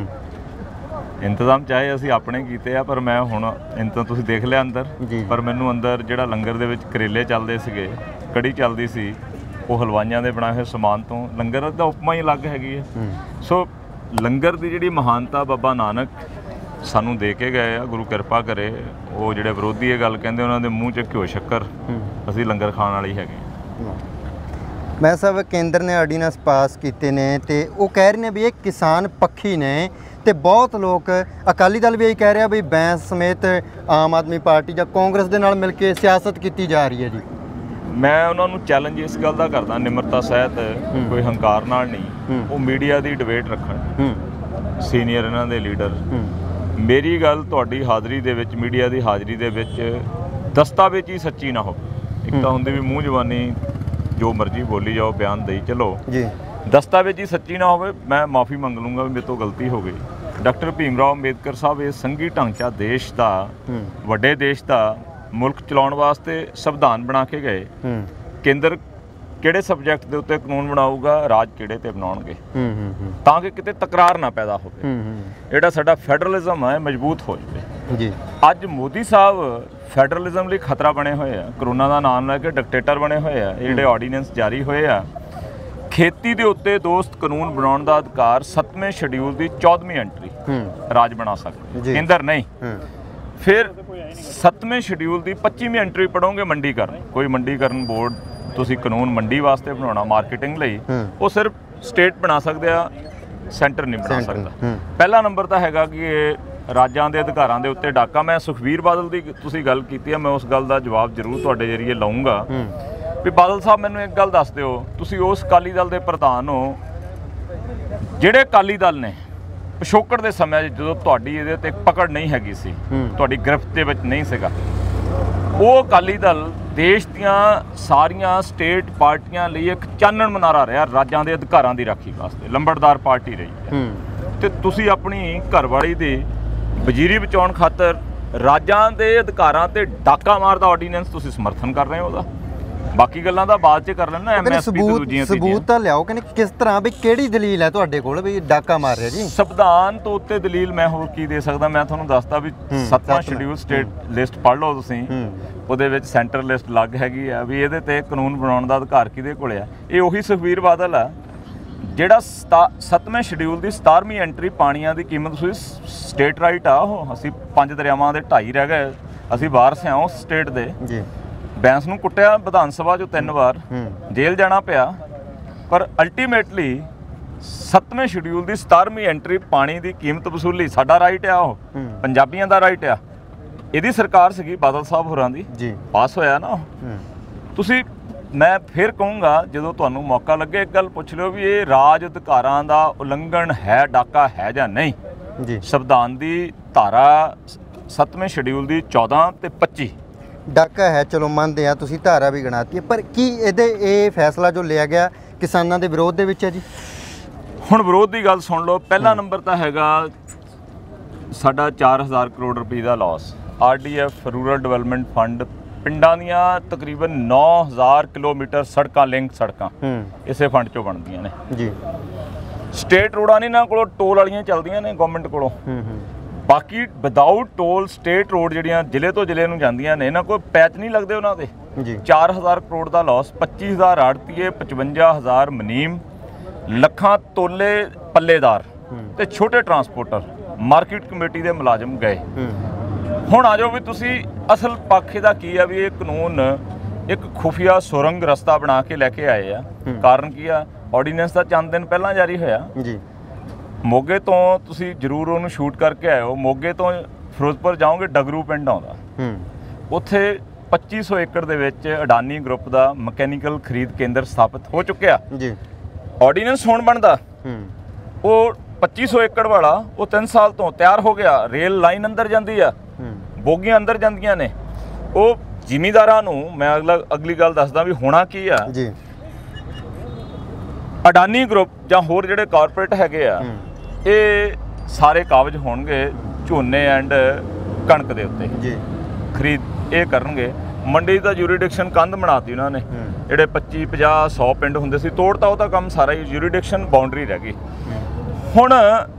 ਇੰਤਜ਼ਾਮ ਚਾਹੇ ਅਸੀਂ ਆਪਣੇ ਕੀਤੇ ਆ, ਪਰ ਮੈਂ ਹੁਣ ਇੰਤਜ਼ਾਮ ਤੁਸੀਂ ਦੇਖ ਲਿਆ ਅੰਦਰ, ਪਰ ਮੈਨੂੰ ਅੰਦਰ ਜਿਹੜਾ ਲੰਗਰ ਦੇ ਵਿੱਚ ਕਰੇਲੇ ਚੱਲਦੇ ਸੀਗੇ, ਕੜੀ ਚੱਲਦੀ ਸੀ, ਉਹ ਹਲਵਾਈਆਂ ਦੇ ਬਣਾਏ ਹੋਏ ਸਮਾਨ ਤੋਂ, ਲੰਗਰ ਦਾ ਉਪਮਾ ਹੀ ਅਲੱਗ ਹੈਗੀ ਹੈ। ਸੋ ਲੰਗਰ ਦੀ ਜਿਹੜੀ ਮਹਾਨਤਾ ਬਾਬਾ ਨਾਨਕ ਸਾਨੂੰ ਦੇ ਕੇ ਗਏ ਆ, ਗੁਰੂ ਕਿਰਪਾ ਕਰੇ। ਉਹ ਜਿਹੜੇ ਵਿਰੋਧੀ ਇਹ ਗੱਲ ਕਹਿੰਦੇ, ਉਹਨਾਂ ਦੇ ਮੂੰਹ 'ਚ ਘਿਓ ਸ਼ੱਕਰ, ਅਸੀਂ ਲੰਗਰ ਖਾਣ ਵਾਲੀ ਹੈਗੇ। ਮੈਂ ਸਾਹਿਬ ਕੇਂਦਰ ਨੇ ਆਰਡੀਨੈਂਸ ਪਾਸ ਕੀਤੇ ਨੇ ਤੇ ਉਹ ਕਹਿ ਰਹੇ ਨੇ ਵੀ ਇਹ ਕਿਸਾਨ ਪੱਖੀ ਨੇ, ਤੇ ਬਹੁਤ ਲੋਕ, ਅਕਾਲੀ ਦਲ ਵੀ ਇਹ ਕਹਿ ਰਿਹਾ ਵੀ ਬੈਂਸ ਸਮੇਤ ਆਮ ਆਦਮੀ ਪਾਰਟੀ ਜਾਂ ਕਾਂਗਰਸ ਦੇ ਨਾਲ ਮਿਲ ਕੇ ਸਿਆਸਤ ਕੀਤੀ ਜਾ ਰਹੀ ਹੈ ਜੀ। ਮੈਂ ਉਹਨਾਂ ਨੂੰ ਚੈਲੰਜ ਇਸ ਗੱਲ ਦਾ ਕਰਦਾ, ਨਿਮਰਤਾ ਸਹਿਤ, ਕੋਈ ਹੰਕਾਰ ਨਾਲ ਨਹੀਂ, ਉਹ ਮੀਡੀਆ ਦੀ ਡਿਬੇਟ ਰੱਖਣ, ਸੀਨੀਅਰ ਇਹਨਾਂ ਦੇ ਲੀਡਰ। ਮੇਰੀ ਗੱਲ ਤੁਹਾਡੀ ਹਾਜ਼ਰੀ ਦੇ ਵਿੱਚ, ਮੀਡੀਆ ਦੀ ਹਾਜ਼ਰੀ ਦੇ ਵਿੱਚ ਦਸਤਾਵੇਜ਼ੀ ਸੱਚੀ ਨਾ ਹੋਵੇ। ਇੱਕ ਤਾਂ ਹੁੰਦੀ ਵੀ ਮੂੰਹ ਜ਼ਬਾਨੀ ਜੋ ਮਰਜ਼ੀ ਬੋਲੀ ਜਾਓ, ਬਿਆਨ ਦੇਈ ਚਲੋ ਜੀ, ਦਸਤਾਵੇਜ਼ੀ ਸੱਚੀ ਨਾ ਹੋਵੇ। ਮੈਂ ਮਾਫੀ ਮੰਗ ਲੂੰਗਾ ਵੀ ਮੇਰੇ ਤੋਂ ਗਲਤੀ ਹੋ ਗਈ। ਡਾਕਟਰ ਭੀਮ ਰਾਓ ਅੰਬੇਦਕਰ ਸਾਹਿਬ ਇਹ ਸੰਘੀ ਢਾਂਚਾ ਦੇਸ਼ ਦਾ, ਵੱਡੇ ਦੇਸ਼ ਦਾ ਮੁਲਕ ਚਲਾਉਣ ਵਾਸਤੇ ਸੰਵਿਧਾਨ ਬਣਾ ਕੇ ਗਏ। ਕੇਂਦਰ ਕਿਹੜੇ ਸਬਜੈਕਟ ਦੇ ਉੱਤੇ ਕਾਨੂੰਨ ਬਣਾਊਗਾ, ਰਾਜ ਕਿਹੜੇ ਤੇ ਬਣਾਉਣਗੇ, ਤਾਂ ਕਿ ਕਿਤੇ ਤਕਰਾਰ ਨਾ ਪੈਦਾ ਹੋਵੇ, ਜਿਹੜਾ ਸਾਡਾ ਫੈਡਰਲਿਜ਼ਮ ਹੈ ਮਜ਼ਬੂਤ ਹੋ ਜਾਵੇ ਜੀ। ਅੱਜ ਮੋਦੀ ਸਾਹਿਬ ਫੈਡਰਲਿਜ਼ਮ ਲਈ ਖਤਰਾ ਬਣੇ ਹੋਏ ਆ, ਕਰੋਨਾ ਦਾ ਨਾਮ ਲੈ ਕੇ ਡਿਕਟੇਟਰ ਬਣੇ ਹੋਏ ਆ। ਇਹ ਜਿਹੜੇ ਆਰਡੀਨੈਂਸ ਜਾਰੀ ਹੋਏ ਆ, ਖੇਤੀ ਦੇ ਉੱਤੇ ਦੋਸਤ ਕਾਨੂੰਨ ਬਣਾਉਣ ਦਾ ਅਧਿਕਾਰ ਸੱਤਵੇਂ ਸ਼ਡਿਊਲ ਦੀ ਚੌਦਵੀਂ ਐਂਟਰੀ ਰਾਜ ਬਣਾ ਸਕਦੇ, ਕੇਂਦਰ ਨਹੀਂ। ਫਿਰ ਸੱਤਵੇਂ ਸ਼ਡਿਊਲ ਦੀ ਪੱਚੀਵੀਂ ਐਂਟਰੀ ਪੜੋਗੇ ਮੰਡੀਕਰਨ, ਕੋਈ ਮੰਡੀਕਰਨ ਬੋਰਡ ਤੁਸੀਂ ਕਾਨੂੰਨ ਮੰਡੀ ਵਾਸਤੇ ਬਣਾਉਣਾ, ਮਾਰਕੀਟਿੰਗ ਲਈ, ਉਹ ਸਿਰਫ ਸਟੇਟ ਬਣਾ ਸਕਦੇ ਆ, ਸੈਂਟਰ ਨਹੀਂ ਬਣਾ ਸਕਦਾ। ਪਹਿਲਾ ਨੰਬਰ ਤਾਂ ਹੈਗਾ ਕਿ ਇਹ ਰਾਜਾਂ ਦੇ ਅਧਿਕਾਰਾਂ ਦੇ ਉੱਤੇ ਡਾਕਾ। ਮੈਂ ਸੁਖਬੀਰ ਬਾਦਲ ਦੀ ਤੁਸੀਂ ਗੱਲ ਕੀਤੀ ਹੈ, ਮੈਂ ਉਸ ਗੱਲ ਦਾ ਜਵਾਬ ਜ਼ਰੂਰ ਤੁਹਾਡੇ ਜ਼ਰੀਏ ਲਵਾਂਗਾ ਵੀ ਬਾਦਲ ਸਾਹਿਬ ਮੈਨੂੰ ਇੱਕ ਗੱਲ ਦੱਸ ਦਿਓ, ਤੁਸੀਂ ਉਸ ਅਕਾਲੀ ਦਲ ਦੇ ਪ੍ਰਧਾਨ ਹੋ ਜਿਹੜੇ ਅਕਾਲੀ ਦਲ ਨੇ ਪਿਛੋਕੜ ਦੇ ਸਮੇਂ ਜਦੋਂ ਤੁਹਾਡੀ ਇਹਦੇ ਤੇ ਪਕੜ ਨਹੀਂ ਹੈਗੀ ਸੀ, ਤੁਹਾਡੀ ਗ੍ਰਿਫਤ ਦੇ ਵਿੱਚ ਨਹੀਂ ਸੀਗਾ, ਉਹ ਅਕਾਲੀ ਦਲ ਦੇਸ਼ ਦੀਆਂ ਸਾਰੀਆਂ ਸਟੇਟ ਪਾਰਟੀਆਂ ਲਈ ਇੱਕ ਚਾਨਣ ਮਨਾਰਾ ਰਿਹਾ ਰਾਜਾਂ ਦੇ ਅਧਿਕਾਰਾਂ ਦੀ ਰਾਖੀ ਵਾਸਤੇ, ਲੰਬੜਦਾਰ ਪਾਰਟੀ ਰਹੀ ਹੈ। ਤੇ ਤੁਸੀਂ ਆਪਣੀ ਘਰਵਾਲੀ ਦੀ ਵਜ਼ੀਰੀ ਬਚਾਉਣ ਖਾਤਰ ਰਾਜਾਂ ਦੇ ਅਧਿਕਾਰਾਂ ਤੇ ਡਾਕਾ ਮਾਰਦਾ ਆਰਡੀਨੈਂਸ ਤੁਸੀਂ ਸਮਰਥਨ ਕਰ ਰਹੇ ਹੋ ਉਹਦਾ। ਬਾਕੀ ਗੱਲਾਂ ਦਾ ਬਾਅਦ 'ਚ ਕਰ ਲੈਣਾ, ਐਮਐਸਪੀ ਤੇ ਦੂਜੀਆਂ ਸਬੂਤ ਤਾਂ ਲਿਆਓ ਕਿ ਕਿਸ ਤਰ੍ਹਾਂ ਵੀ ਕਿਹੜੀ ਦਲੀਲ ਹੈ ਤੁਹਾਡੇ ਕੋਲ ਵੀ ਡਾਕਾ ਮਾਰ ਰਿਹਾ ਜੀ। ਸੰਵਿਧਾਨ ਤੋਂ ਉੱਤੇ ਦਲੀਲ ਮੈਂ ਹੋਰ ਕੀ ਦੇ ਸਕਦਾ। ਮੈਂ ਤੁਹਾਨੂੰ ਦੱਸਦਾ ਵੀ ਸੱਤਵਾਂ ਸ਼ਡਿਊਲ ਸਟੇਟ ਲਿਸਟ ਪੜ੍ਹ ਲਓ ਤੁਸੀਂ, ਉਹਦੇ ਵਿੱਚ ਸੈਂਟਰ ਲਿਸਟ ਲੱਗ ਹੈਗੀ ਆ ਵੀ ਇਹਦੇ ਤੇ ਕਾਨੂੰਨ ਬਣਾਉਣ ਦਾ ਅਧਿਕਾਰ ਕਿਹਦੇ ਕੋਲ ਆ। ਇਹ ਉਹੀ ਸੁਖਬੀਰ ਬਾਦਲ ਆ ਜਿਹੜਾ ਸੱਤਵੇਂ ਸ਼ਡਿਊਲ ਦੀ ਸਤਾਰਵੀਂ ਐਂਟਰੀ ਪਾਣੀਆਂ ਦੀ ਕੀਮਤ ਤੁਸੀਂ ਸਟੇਟ ਰਾਈਟ ਆ, ਉਹ ਅਸੀਂ ਪੰਜ ਦਰਿਆਵਾਂ ਦੇ ਢਾਈ ਰਹਿ ਗਏ, ਅਸੀਂ ਵਾਰਸ ਹਾਂ ਉਸ ਸਟੇਟ ਦੇ ਜੀ। ਬੈਂਸ ਨੂੰ ਕੁੱਟਿਆ ਵਿਧਾਨ ਸਭਾ 'ਚੋਂ ਤਿੰਨ ਵਾਰ, ਜੇਲ੍ਹ ਜਾਣਾ ਪਿਆ, ਪਰ ਅਲਟੀਮੇਟਲੀ ਸੱਤਵੇਂ ਸ਼ਡਿਊਲ ਦੀ ਸਤਾਰਵੀਂ ਐਂਟਰੀ ਪਾਣੀ ਦੀ ਕੀਮਤ ਵਸੂਲੀ ਸਾਡਾ ਰਾਈਟ ਆ, ਉਹ ਪੰਜਾਬੀਆਂ ਦਾ ਰਾਈਟ ਆ। ਇਹਦੀ ਸਰਕਾਰ ਸੀਗੀ ਬਾਦਲ ਸਾਹਿਬ ਹੋਰਾਂ ਦੀ ਜੀ, ਪਾਸ ਹੋਇਆ ਨਾ। ਤੁਸੀਂ, ਮੈਂ ਫਿਰ ਕਹੂੰਗਾ ਜਦੋਂ ਤੁਹਾਨੂੰ ਮੌਕਾ ਲੱਗੇ ਇੱਕ ਗੱਲ ਪੁੱਛ ਲਿਓ ਵੀ ਇਹ ਰਾਜ ਅਧਿਕਾਰਾਂ ਦਾ ਉਲੰਘਣ ਹੈ, ਡਾਕਾ ਹੈ ਜਾਂ ਨਹੀਂ ਜੀ। ਸੰਵਿਧਾਨ ਦੀ ਧਾਰਾ ਸੱਤਵੇਂ ਸ਼ਡਿਊਲ ਦੀ ਚੌਦਾਂ ਤੇ ਪੱਚੀ ਡਾਕਾ ਹੈ, ਚਲੋ ਮੰਨਦੇ ਆ, ਤੁਸੀਂ ਧਾਰਾ ਵੀ ਗਣਾਤੀ ਹੈ, ਪਰ ਕੀ ਇਹਦੇ ਇਹ ਫੈਸਲਾ ਜੋ ਲਿਆ ਗਿਆ ਕਿਸਾਨਾਂ ਦੇ ਵਿਰੋਧ ਦੇ ਵਿੱਚ ਹੈ ਜੀ? ਹੁਣ ਵਿਰੋਧ ਦੀ ਗੱਲ ਸੁਣ ਲਓ। ਪਹਿਲਾ ਨੰਬਰ ਤਾਂ ਹੈਗਾ ਸਾਡਾ ਚਾਰ ਹਜ਼ਾਰ ਕਰੋੜ ਰੁਪਏ ਦਾ loss. R D F rural development fund ਪਿੰਡਾਂ ਦੀਆਂ ਤਕਰੀਬਨ ਨੌ ਹਜ਼ਾਰ ਕਿਲੋਮੀਟਰ ਸੜਕਾਂ ਲਿੰਕ ਸੜਕਾਂ ਇਸੇ ਫੰਡ ਚੋਂ ਬਣਦੀਆਂ ਨੇ ਜੀ। ਸਟੇਟ ਰੋਡਾਂ ਨਹੀਂ ਇਹਨਾਂ ਕੋਲੋਂ, ਟੋਲ ਵਾਲੀਆਂ ਚੱਲਦੀਆਂ ਨੇ ਗਵਰਨਮੈਂਟ ਕੋਲੋਂ। ਬਾਕੀ ਵਿਦਾਊਟ ਟੋਲ ਸਟੇਟ ਰੋਡ ਜਿਹੜੀਆਂ ਜ਼ਿਲ੍ਹੇ ਤੋਂ ਜ਼ਿਲ੍ਹੇ ਨੂੰ ਜਾਂਦੀਆਂ ਨੇ, ਇਹਨਾਂ ਕੋਲ ਪੈਚ ਨਹੀਂ ਲੱਗਦੇ ਉਹਨਾਂ ਦੇ ਜੀ। ਚਾਰ ਹਜ਼ਾਰ ਕਰੋੜ ਦਾ ਲਾਸ, ਪੱਚੀ ਹਜ਼ਾਰ ਆੜਤੀਏ, ਪਚਵੰਜਾ ਹਜ਼ਾਰ ਮਨੀਮ, ਲੱਖਾਂ ਤੋਲੇ ਪੱਲੇਦਾਰ ਤੇ ਛੋਟੇ ਟਰਾਂਸਪੋਰਟਰ, ਮਾਰਕੀਟ ਕਮੇਟੀ ਦੇ ਮੁਲਾਜ਼ਮ ਗਏ। ਹੁਣ ਆ ਜਾਓ ਵੀ ਤੁਸੀਂ ਅਸਲ ਪੱਖ ਇਹਦਾ ਕੀ ਆ ਵੀ ਇਹ ਕਾਨੂੰਨ ਇੱਕ ਖੁਫੀਆ ਸੁਰੰਗ ਰਸਤਾ ਬਣਾ ਕੇ ਲੈ ਕੇ ਆਏ ਆ। ਕਾਰਨ ਕੀ ਆ? ਆਰਡੀਨੈਂਸ ਦਾ ਚੰਦ ਦਿਨ ਪਹਿਲਾਂ ਜਾਰੀ ਹੋਇਆ ਜੀ। ਮੋਗੇ ਤੋਂ ਤੁਸੀਂ ਜ਼ਰੂਰ ਉਹਨੂੰ ਸ਼ੂਟ ਕਰਕੇ ਆਇਓ। ਮੋਗੇ ਤੋਂ ਫਿਰੋਜ਼ਪੁਰ ਜਾਓਗੇ, ਡਗਰੂ ਪਿੰਡ ਆਉਂਦਾ, ਉੱਥੇ ਪੱਚੀ ਸੌ ਏਕੜ ਦੇ ਵਿੱਚ ਅਡਾਨੀ ਗਰੁੱਪ ਦਾ ਮਕੈਨੀਕਲ ਖਰੀਦ ਕੇਂਦਰ ਸਥਾਪਿਤ ਹੋ ਚੁੱਕਿਆ ਜੀ। ਆਰਡੀਨੈਂਸ ਹੁਣ ਬਣਦਾ, ਉਹ ਪੱਚੀ ਸੌ ਏਕੜ ਵਾਲਾ ਉਹ ਤਿੰਨ ਸਾਲ ਤੋਂ ਤਿਆਰ ਹੋ ਗਿਆ। ਰੇਲ ਲਾਈਨ ਅੰਦਰ ਜਾਂਦੀ ਆ, ਬੋਗੀਆਂ ਅੰਦਰ ਜਾਂਦੀਆਂ ਨੇ। ਉਹ ਜ਼ਿਮੀਂਦਾਰਾਂ ਨੂੰ ਮੈਂ ਅਗਲਾ ਅਗਲੀ ਗੱਲ ਦੱਸਦਾ ਵੀ ਹੋਣਾ ਕੀ ਆ ਜੀ। ਅਡਾਨੀ ਗਰੁੱਪ ਜਾਂ ਹੋਰ ਜਿਹੜੇ ਕਾਰਪੋਰੇਟ ਹੈਗੇ ਆ, ਇਹ ਸਾਰੇ ਕਾਬਜ਼ ਹੋਣਗੇ ਝੋਨੇ ਐਂਡ ਕਣਕ ਦੇ ਉੱਤੇ ਜੀ। ਖਰੀਦ ਇਹ ਕਰਨਗੇ। ਮੰਡੀ ਦਾ ਜੂਰੀਡਿਕਸ਼ਨ ਕੰਧ ਬਣਾਤੀ ਉਹਨਾਂ ਨੇ। ਜਿਹੜੇ ਪੱਚੀ ਪੰਜਾਹ ਸੌ ਪਿੰਡ ਹੁੰਦੇ ਸੀ, ਤੋੜਤਾ ਉਹਦਾ ਕੰਮ ਸਾਰਾ ਹੀ। ਜੂਰੀਡਿਕਸ਼ਨ ਬਾਉਂਡਰੀ ਰਹਿ ਗਈ। ਹੁਣ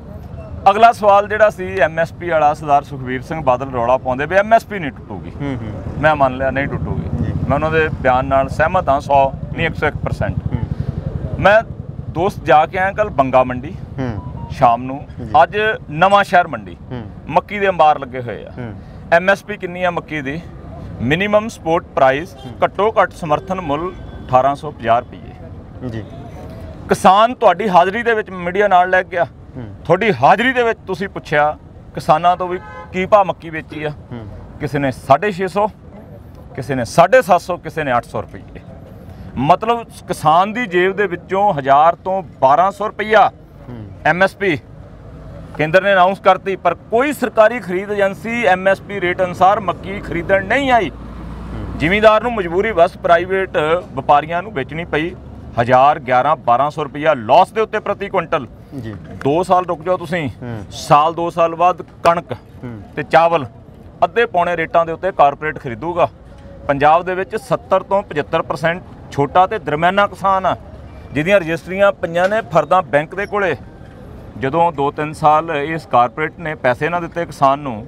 ਅਗਲਾ ਸਵਾਲ ਜਿਹੜਾ ਸੀ ਐਮ ਐਸ ਪੀ ਵਾਲਾ, ਸਰਦਾਰ ਸੁਖਬੀਰ ਸਿੰਘ ਬਾਦਲ ਰੌਲਾ ਪਾਉਂਦੇ ਵੀ ਐਮ ਐਸ ਪੀ ਨਹੀਂ ਟੁੱਟੂਗੀ। ਮੈਂ ਮੰਨ ਲਿਆ ਨਹੀਂ ਟੁੱਟੂਗੀ, ਮੈਂ ਉਹਨਾਂ ਦੇ ਬਿਆਨ ਨਾਲ ਸਹਿਮਤ ਹਾਂ। ਸੌ ਨਹੀਂ ਇੱਕ ਸੌ ਇੱਕ ਪਰਸੈਂਟ। ਮੈਂ ਦੋਸਤ ਜਾ ਕੇ ਆਇਆ ਕੱਲ ਬੰਗਾ ਮੰਡੀ ਸ਼ਾਮ ਨੂੰ, ਅੱਜ ਨਵਾਂ ਸ਼ਹਿਰ ਮੰਡੀ, ਮੱਕੀ ਦੇ ਅੰਬਾਰ ਲੱਗੇ ਹੋਏ ਆ। ਐਮ ਐਸ ਪੀ ਕਿੰਨੀ ਆ ਮੱਕੀ ਦੀ? ਮਿਨੀਮਮ ਸਪੋਰਟ ਪ੍ਰਾਈਸ, ਘੱਟੋ ਘੱਟ ਸਮਰਥਨ ਮੁੱਲ ਅਠਾਰਾਂ ਸੌ ਪੰਜਾਹ ਰੁਪਏ ਜੀ। ਕਿਸਾਨ ਤੁਹਾਡੀ ਹਾਜ਼ਰੀ ਦੇ ਵਿੱਚ ਮੀਡੀਆ ਨਾਲ ਲੈ ਗਿਆ, ਤੁਹਾਡੀ ਹਾਜ਼ਰੀ ਦੇ ਵਿੱਚ ਤੁਸੀਂ ਪੁੱਛਿਆ ਕਿਸਾਨਾਂ ਤੋਂ ਵੀ ਕੀ ਭਾਅ ਮੱਕੀ ਵੇਚੀ ਆ? ਕਿਸੇ ਨੇ ਸਾਢੇ ਛੇ ਸੌ, ਕਿਸੇ ਨੇ ਸਾਢੇ ਸੱਤ ਸੌ, ਕਿਸੇ ਨੇ ਅੱਠ ਸੌ ਰੁਪਏ। ਮਤਲਬ ਕਿਸਾਨ ਦੀ ਜੇਬ ਦੇ ਵਿੱਚੋਂ ਹਜ਼ਾਰ ਤੋਂ ਬਾਰਾਂ ਸੌ ਰੁਪਈਆ ਐਮ ਐਸ ਪੀ ਕੇਂਦਰ ਨੇ ਅਨਾਉਂਸ ਕਰਤੀ, ਪਰ ਕੋਈ ਸਰਕਾਰੀ ਖਰੀਦ agency M S P rate ਅਨੁਸਾਰ ਮੱਕੀ ਖਰੀਦਣ ਨਹੀਂ ਆਈ। ਜ਼ਿਮੀਂਦਾਰ ਨੂੰ ਮਜਬੂਰੀ ਬਸ ਪ੍ਰਾਈਵੇਟ ਵਪਾਰੀਆਂ ਨੂੰ ਵੇਚਣੀ ਪਈ। ਹਜ਼ਾਰ ਗਿਆਰਾਂ ਬਾਰਾਂ ਸੌ ਰੁਪਈਆ ਲਾਸ ਦੇ ਉੱਤੇ ਪ੍ਰਤੀ ਕੁਇੰਟਲ ਜੀ। ਦੋ ਸਾਲ ਰੁਕ ਜਾਓ ਤੁਸੀਂ, ਸਾਲ ਦੋ ਸਾਲ ਬਾਅਦ ਕਣਕ ਤੇ ਚਾਵਲ ਅੱਧੇ ਪੌਣੇ ਰੇਟਾਂ ਦੇ ਉੱਤੇ ਕਾਰਪੋਰੇਟ ਖਰੀਦੂਗਾ। ਪੰਜਾਬ ਦੇ ਵਿੱਚ ਸੱਤਰ ਤੋਂ ਪਝੱਤਰ ਪਰਸੈਂਟ ਛੋਟਾ ਤੇ ਦਰਮਿਆਨਾ ਕਿਸਾਨ ਆ, ਜਿਹਦੀਆਂ ਰਜਿਸਟਰੀਆਂ ਪਈਆਂ ਨੇ ਫਰਦਾਂ ਬੈਂਕ ਦੇ ਕੋਲੇ। ਜਦੋਂ ਦੋ ਤਿੰਨ ਸਾਲ ਇਸ ਕਾਰਪੋਰੇਟ ਨੇ ਪੈਸੇ ਨਾ ਦਿੱਤੇ ਕਿਸਾਨ ਨੂੰ,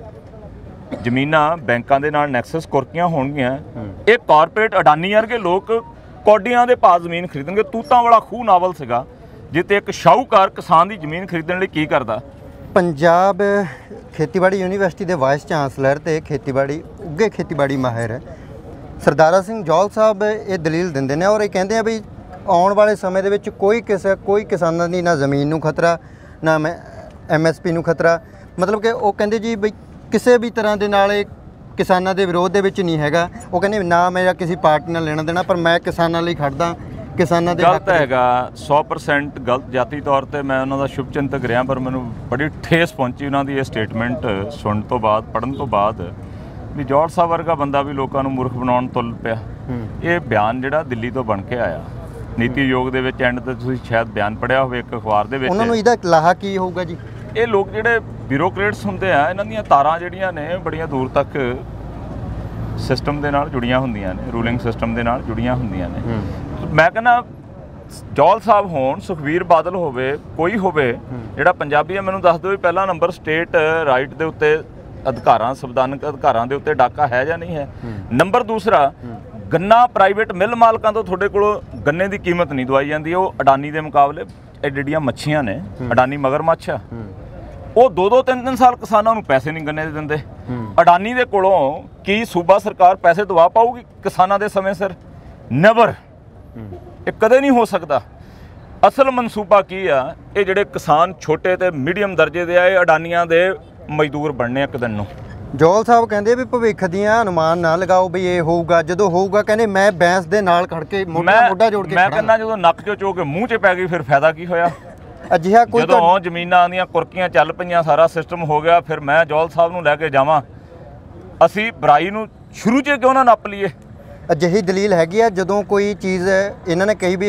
ਜ਼ਮੀਨਾਂ ਬੈਂਕਾਂ ਦੇ ਨਾਲ ਨੈਕਸਸ ਕੁਰਕੀਆਂ ਹੋਣਗੀਆਂ। ਇਹ ਕਾਰਪੋਰੇਟ ਅਡਾਨੀ ਵਰਗੇ ਲੋਕ ਕੌਡੀਆਂ ਦੇ ਭਾਅ ਜ਼ਮੀਨ ਖਰੀਦਣਗੇ। ਤੂਤਾਂ ਵਾਲਾ ਖੂਹ ਨਾਵਲ ਸੀਗਾ, ਜਿੱਤੇ ਇੱਕ ਸ਼ਾਹੂਕਾਰ ਕਿਸਾਨ ਦੀ ਜ਼ਮੀਨ ਖਰੀਦਣ ਲਈ ਕੀ ਕਰਦਾ। ਪੰਜਾਬ ਖੇਤੀਬਾੜੀ ਯੂਨੀਵਰਸਿਟੀ ਦੇ ਵਾਈਸ ਚਾਂਸਲਰ ਤੇ ਖੇਤੀਬਾੜੀ ਉੱਘੇ ਖੇਤੀਬਾੜੀ ਮਾਹਿਰ ਸਰਦਾਰਾ ਸਿੰਘ ਜੌਹਲ ਸਾਹਿਬ ਇਹ ਦਲੀਲ ਦਿੰਦੇ ਨੇ, ਔਰ ਇਹ ਕਹਿੰਦੇ ਆ ਵੀ ਆਉਣ ਵਾਲੇ ਸਮੇਂ ਦੇ ਵਿੱਚ ਕੋਈ ਕਿਸੇ ਕੋਈ ਕਿਸਾਨਾਂ ਦੀ ਨਾ ਜ਼ਮੀਨ ਨੂੰ ਖਤਰਾ, ਨਾ ਮੈਂ ਐਮ ਐਸ ਪੀ ਨੂੰ ਖਤਰਾ। ਮਤਲਬ ਕਿ ਉਹ ਕਹਿੰਦੇ ਜੀ ਬਈ ਕਿਸੇ ਵੀ ਤਰ੍ਹਾਂ ਦੇ ਨਾਲ ਇਹ ਕਿਸਾਨਾਂ ਦੇ ਵਿਰੋਧ ਦੇ ਵਿੱਚ ਨਹੀਂ ਹੈਗਾ। ਉਹ ਕਹਿੰਦੇ ਨਾ ਮੇਰਾ ਕਿਸੇ ਪਾਰਟੀ ਨਾਲ ਲੈਣਾ ਦੇਣਾ, ਪਰ ਮੈਂ ਕਿਸਾਨਾਂ ਲਈ ਖੜਦਾ, ਕਿਸਾਨਾਂ ਦੇ ਗਲਤ ਹੈਗਾ। ਸੌ ਪਰਸੈਂਟ ਗਲਤ ਜਾਤੀ ਤੌਰ ਤੇ ਮੈਂ ਉਹਨਾਂ ਦਾ ਸ਼ੁਭਚਿੰਤਕ ਰਿਹਾ, ਪਰ ਮੈਨੂੰ ਬੜੀ ਠੇਸ ਪਹੁੰਚੀ ਉਹਨਾਂ ਦੀ ਇਹ ਸਟੇਟਮੈਂਟ ਸੁਣਨ ਤੋਂ ਬਾਅਦ, ਪੜ੍ਹਨ ਤੋਂ ਬਾਅਦ, ਵੀ ਜੌਹਲ ਸਾਹਿਬ ਵਰਗਾ ਬੰਦਾ ਵੀ ਲੋਕਾਂ ਨੂੰ ਮੂਰਖ ਬਣਾਉਣ ਤੁੱਲ ਪਿਆ। ਇਹ ਬਿਆਨ ਜਿਹੜਾ ਦਿੱਲੀ ਤੋਂ ਬਣ ਕੇ ਆਇਆ ਨੀਤੀ ਆਯੋਗ ਦੇ ਵਿੱਚ, ਐਂਡ ਤੇ ਤੁਸੀਂ ਸ਼ਾਇਦ ਬਿਆਨ ਪੜ੍ਹਿਆ ਹੋਵੇ ਇੱਕ ਅਖਬਾਰ ਦੇ ਵਿੱਚ। ਉਹਨਾਂ ਨੂੰ ਇਹਦਾ ਲਾਹਾ ਕੀ ਹੋਊਗਾ ਜੀ? ਇਹ ਲੋਕ ਜਿਹੜੇ ਬਿਊਰੋਕਰੇਟਸ ਹੁੰਦੇ ਆ, ਇਹਨਾਂ ਦੀਆਂ ਤਾਰਾਂ ਜਿਹੜੀਆਂ ਨੇ ਬੜੀਆਂ ਦੂਰ ਤੱਕ ਸਿਸਟਮ ਦੇ ਨਾਲ ਜੁੜੀਆਂ ਹੁੰਦੀਆਂ ਨੇ, ਰੂਲਿੰਗ ਸਿਸਟਮ ਦੇ ਨਾਲ ਜੁੜੀਆਂ ਹੁੰਦੀਆਂ ਨੇ। ਮੈਂ ਕਹਿੰਦਾ ਜੌਹਲ ਸਾਹਿਬ ਹੋਣ, ਸੁਖਬੀਰ ਬਾਦਲ ਹੋਵੇ, ਕੋਈ ਹੋਵੇ ਜਿਹੜਾ ਪੰਜਾਬੀ ਹੈ, ਮੈਨੂੰ ਦੱਸ ਦਿਓ ਵੀ ਪਹਿਲਾ ਨੰਬਰ ਸਟੇਟ ਰਾਈਟ ਦੇ ਉੱਤੇ ਅਧਿਕਾਰਾਂ, ਸੰਵਿਧਾਨਕ ਅਧਿਕਾਰਾਂ ਦੇ ਉੱਤੇ ਡਾਕਾ ਹੈ ਜਾਂ ਨਹੀਂ ਹੈ। ਨੰਬਰ ਦੂਸਰਾ, ਗੰਨਾ ਪ੍ਰਾਈਵੇਟ ਮਿਲ ਮਾਲਕਾਂ ਤੋਂ ਤੁਹਾਡੇ ਕੋਲ ਗੰਨੇ ਦੀ ਕੀਮਤ ਨਹੀਂ ਦਵਾਈ ਜਾਂਦੀ। ਉਹ ਅਡਾਨੀ ਦੇ ਮੁਕਾਬਲੇ ਐਡੀਆਂ ਮੱਛੀਆਂ ਨੇ, ਅਡਾਨੀ ਮਗਰਮੱਛ ਆ, ਉਹ ਦੋ ਦੋ ਤਿੰਨ ਤਿੰਨ ਸਾਲ ਕਿਸਾਨਾਂ ਨੂੰ ਪੈਸੇ ਨਹੀਂ ਗੰਨੇ ਦੇ ਦਿੰਦੇ। ਅਡਾਨੀ ਦੇ ਕੋਲੋਂ ਕੀ ਸੂਬਾ ਸਰਕਾਰ ਪੈਸੇ ਦਵਾ ਪਾਊਗੀ ਕਿਸਾਨਾਂ ਦੇ ਸਮੇਂ ਸਿਰ? ਨੈਵਰ। ਇਹ ਕਦੇ ਨਹੀਂ ਹੋ ਸਕਦਾ। ਅਸਲ ਮਨਸੂਬਾ ਕੀ ਆ? ਇਹ ਜਿਹੜੇ ਕਿਸਾਨ ਛੋਟੇ ਤੇ ਮੀਡੀਅਮ ਦਰਜੇ ਦੇ ਆ, ਇਹ ਅਡਾਨੀਆਂ ਦੇ ਮਜ਼ਦੂਰ ਬਣਨੇ ਇੱਕ ਦਿਨ ਨੂੰ। ਜੌਹਲ ਸਾਹਿਬ ਕਹਿੰਦੇ ਵੀ ਭਵਿੱਖ ਦੀਆਂ ਅਨੁਮਾਨ ਨਾ ਲਗਾਓ ਵੀ ਇਹ ਹੋਊਗਾ, ਜਦੋਂ ਹੋਊਗਾ ਕਹਿੰਦੇ ਮੈਂ ਬੈਂਸ ਦੇ ਨਾਲ ਖੜ ਕੇ ਮੋਢਾ ਮੋਢਾ ਜੋੜ ਕੇ ਮੈਂ ਕਹਿੰਦਾ ਜਦੋਂ ਨੱਕ ਚੋ ਚੋ ਕੇ ਮੂੰਹ 'ਚ ਪੈ ਗਈ ਫਿਰ ਫਾਇਦਾ ਕੀ ਹੋਇਆ? ਅਜਿਹਾ ਕੋਈ ਜਦੋਂ ਜ਼ਮੀਨਾਂ ਦੀਆਂ ਕੁਰਕੀਆਂ ਚੱਲ ਪਈਆਂ, ਸਾਰਾ ਸਿਸਟਮ ਹੋ ਗਿਆ, ਫਿਰ ਮੈਂ ਜੌਹਲ ਸਾਹਿਬ ਨੂੰ ਲੈ ਕੇ ਜਾਵਾਂ? ਅਸੀਂ ਬੁਰਾਈ ਨੂੰ ਸ਼ੁਰੂ 'ਚ ਕਿਉਂ ਨਾ ਨੱਪ ਲਈਏ? ਅਜਿਹੀ ਦਲੀਲ ਹੈਗੀ ਆ, ਜਦੋਂ ਕੋਈ ਚੀਜ਼ ਇਹਨਾਂ ਨੇ ਕਹੀ ਵੀ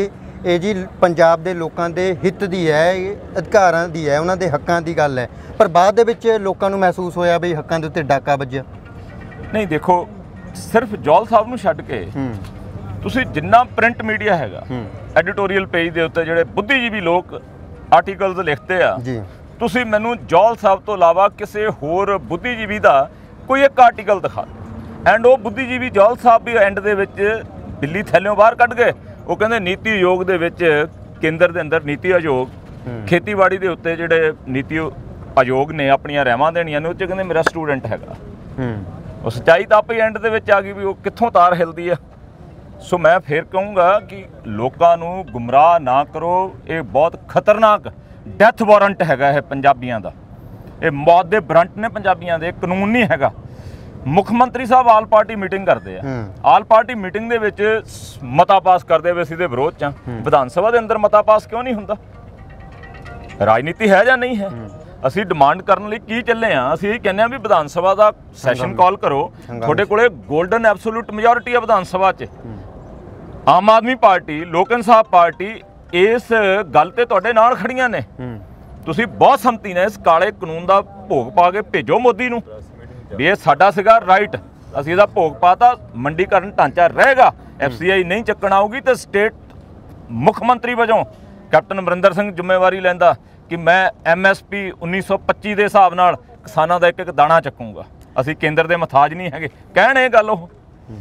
ਇਹ ਜੀ ਪੰਜਾਬ ਦੇ ਲੋਕਾਂ ਦੇ ਹਿੱਤ ਦੀ ਹੈ, ਇਹ ਅਧਿਕਾਰਾਂ ਦੀ ਹੈ, ਉਹਨਾਂ ਦੇ ਹੱਕਾਂ ਦੀ ਗੱਲ ਹੈ, ਪਰ ਬਾਅਦ ਦੇ ਵਿੱਚ ਲੋਕਾਂ ਨੂੰ ਮਹਿਸੂਸ ਹੋਇਆ ਵੀ ਹੱਕਾਂ ਦੇ ਉੱਤੇ ਡਾਕਾ ਵੱਜਿਆ। ਨਹੀਂ ਦੇਖੋ, ਸਿਰਫ ਜੌਲ ਸਾਹਿਬ ਨੂੰ ਛੱਡ ਕੇ ਤੁਸੀਂ ਜਿੰਨਾ ਪ੍ਰਿੰਟ ਮੀਡੀਆ ਹੈਗਾ, ਐਡੀਟੋਰੀਅਲ ਪੇਜ ਦੇ ਉੱਤੇ ਜਿਹੜੇ ਬੁੱਧੀਜੀਵੀ ਲੋਕ ਆਰਟੀਕਲਸ ਲਿਖਦੇ ਆ ਜੀ, ਤੁਸੀਂ ਮੈਨੂੰ ਜੌਲ ਸਾਹਿਬ ਤੋਂ ਇਲਾਵਾ ਕਿਸੇ ਹੋਰ ਬੁੱਧੀਜੀਵੀ ਦਾ ਕੋਈ ਇੱਕ ਆਰਟੀਕਲ ਦਿਖਾ। ਐਂਡ ਉਹ ਬੁੱਧੀਜੀਵੀ ਜੌਲ ਸਾਹਿਬ ਵੀ ਐਂਡ ਦੇ ਵਿੱਚ ਦਿੱਲੀ ਥੈਲਿਓਂ ਬਾਹਰ ਕੱਢ ਗਏ। ਉਹ ਕਹਿੰਦੇ ਨੀਤੀ ਆਯੋਗ ਦੇ ਵਿੱਚ, ਕੇਂਦਰ ਦੇ ਅੰਦਰ ਨੀਤੀ ਆਯੋਗ, ਖੇਤੀਬਾੜੀ ਦੇ ਉੱਤੇ ਜਿਹੜੇ ਨੀਤੀ ਆਯੋਗ ਨੇ ਆਪਣੀਆਂ ਰਹਿਮਾਂ ਦੇਣੀਆਂ ਨੇ, ਉਹ 'ਚ ਕਹਿੰਦੇ ਮੇਰਾ ਸਟੂਡੈਂਟ ਹੈਗਾ। ਉਹ ਸੱਚਾਈ ਤਾਂ ਆਪੇ ਐਂਡ ਦੇ ਵਿੱਚ ਆ ਗਈ ਵੀ ਉਹ ਕਿੱਥੋਂ ਤਾਰ ਹਿਲਦੀ ਆ। ਸੋ ਮੈਂ ਫਿਰ ਕਹੂੰਗਾ ਕਿ ਲੋਕਾਂ ਨੂੰ ਗੁੰਮਰਾਹ ਨਾ ਕਰੋ। ਇਹ ਬਹੁਤ ਖਤਰਨਾਕ ਡੈਥ ਵਾਰੰਟ ਹੈਗਾ ਇਹ ਪੰਜਾਬੀਆਂ ਦਾ, ਇਹ ਮੌਤ ਦੇ ਵਾਰੰਟ ਨੇ ਪੰਜਾਬੀਆਂ ਦੇ, ਕਾਨੂੰਨ ਨਹੀਂ ਹੈਗਾ। ਮੁੱਖ ਮੰਤਰੀ ਸਾਹਿਬ ਆਲ ਪਾਰਟੀ ਮੀਟਿੰਗ ਕਰਦੇ ਆ, ਆਲ ਪਾਰਟੀ ਮੀਟਿੰਗ ਦੇ ਵਿੱਚ ਮਤਾ ਪਾਸ ਕਰਦੇ ਹੋਏ ਅਸੀਂ ਦੇ ਵਿਰੋਧ 'ਚ, ਵਿਧਾਨ ਸਭਾ ਦੇ ਅੰਦਰ ਮਤਾ ਪਾਸ ਕਿਉਂ ਨਹੀਂ ਹੁੰਦਾ? ਰਾਜਨੀਤੀ ਹੈ ਜਾਂ ਨਹੀਂ ਹੈ? ਅਸੀਂ ਡਿਮਾਂਡ ਕਰਨ ਲਈ ਕੀ ਚੱਲੇ ਆ? ਅਸੀਂ ਇਹ ਕਹਿੰਦੇ ਆ ਵੀ ਵਿਧਾਨ ਸਭਾ ਦਾ ਸੈਸ਼ਨ ਕਾਲ ਕਰੋ। ਤੁਹਾਡੇ ਕੋਲੇ ਗੋਲਡਨ ਐਬਸੋਲੂਟ ਮੈਜੋਰਿਟੀ ਆ ਵਿਧਾਨ ਸਭਾ 'ਚ। ਆਮ ਆਦਮੀ ਪਾਰਟੀ, ਲੋਕ ਇਨਸਾਫ ਪਾਰਟੀ ਇਸ ਗੱਲ ਤੇ ਤੁਹਾਡੇ ਨਾਲ ਖੜੀਆਂ ਨੇ। ਤੁਸੀਂ ਬਹੁਤ ਸੰਮਤੀ ਨੇ ਇਸ ਕਾਲੇ ਕਾਨੂੰਨ ਦਾ ਭੋਗ ਪਾ ਕੇ ਭੇਜੋ ਮੋਦੀ ਨੂੰ ਵੀ ਇਹ ਸਾਡਾ ਸੀਗਾ ਰਾਈਟ, ਅਸੀਂ ਇਹਦਾ ਭੋਗ ਪਾਤਾ, ਮੰਡੀਕਰਨ ਢਾਂਚਾ ਰਹੇਗਾ, ਐਫ ਸੀ ਆਈ ਨਹੀਂ ਚੱਕਣ ਆਊਗੀ ਤੇ ਸਟੇਟ ਮੁੱਖ ਮੰਤਰੀ ਵਜੋਂ ਕੈਪਟਨ ਅਮਰਿੰਦਰ ਸਿੰਘ ਜ਼ਿੰਮੇਵਾਰੀ ਲੈਂਦਾ ਕਿ ਮੈਂ ਐਮ ਐਸ ਪੀ ਉੱਨੀ ਸੌ ਪੱਚੀ ਦੇ ਹਿਸਾਬ ਨਾਲ ਕਿਸਾਨਾਂ ਦਾ ਇੱਕ ਇੱਕ ਦਾਣਾ ਚੱਕੂੰਗਾ, ਅਸੀਂ ਕੇਂਦਰ ਦੇ ਮੁਹਤਾਜ ਨਹੀਂ ਹੈਗੇ। ਕਹਿਣ ਇਹ ਗੱਲ ਉਹ।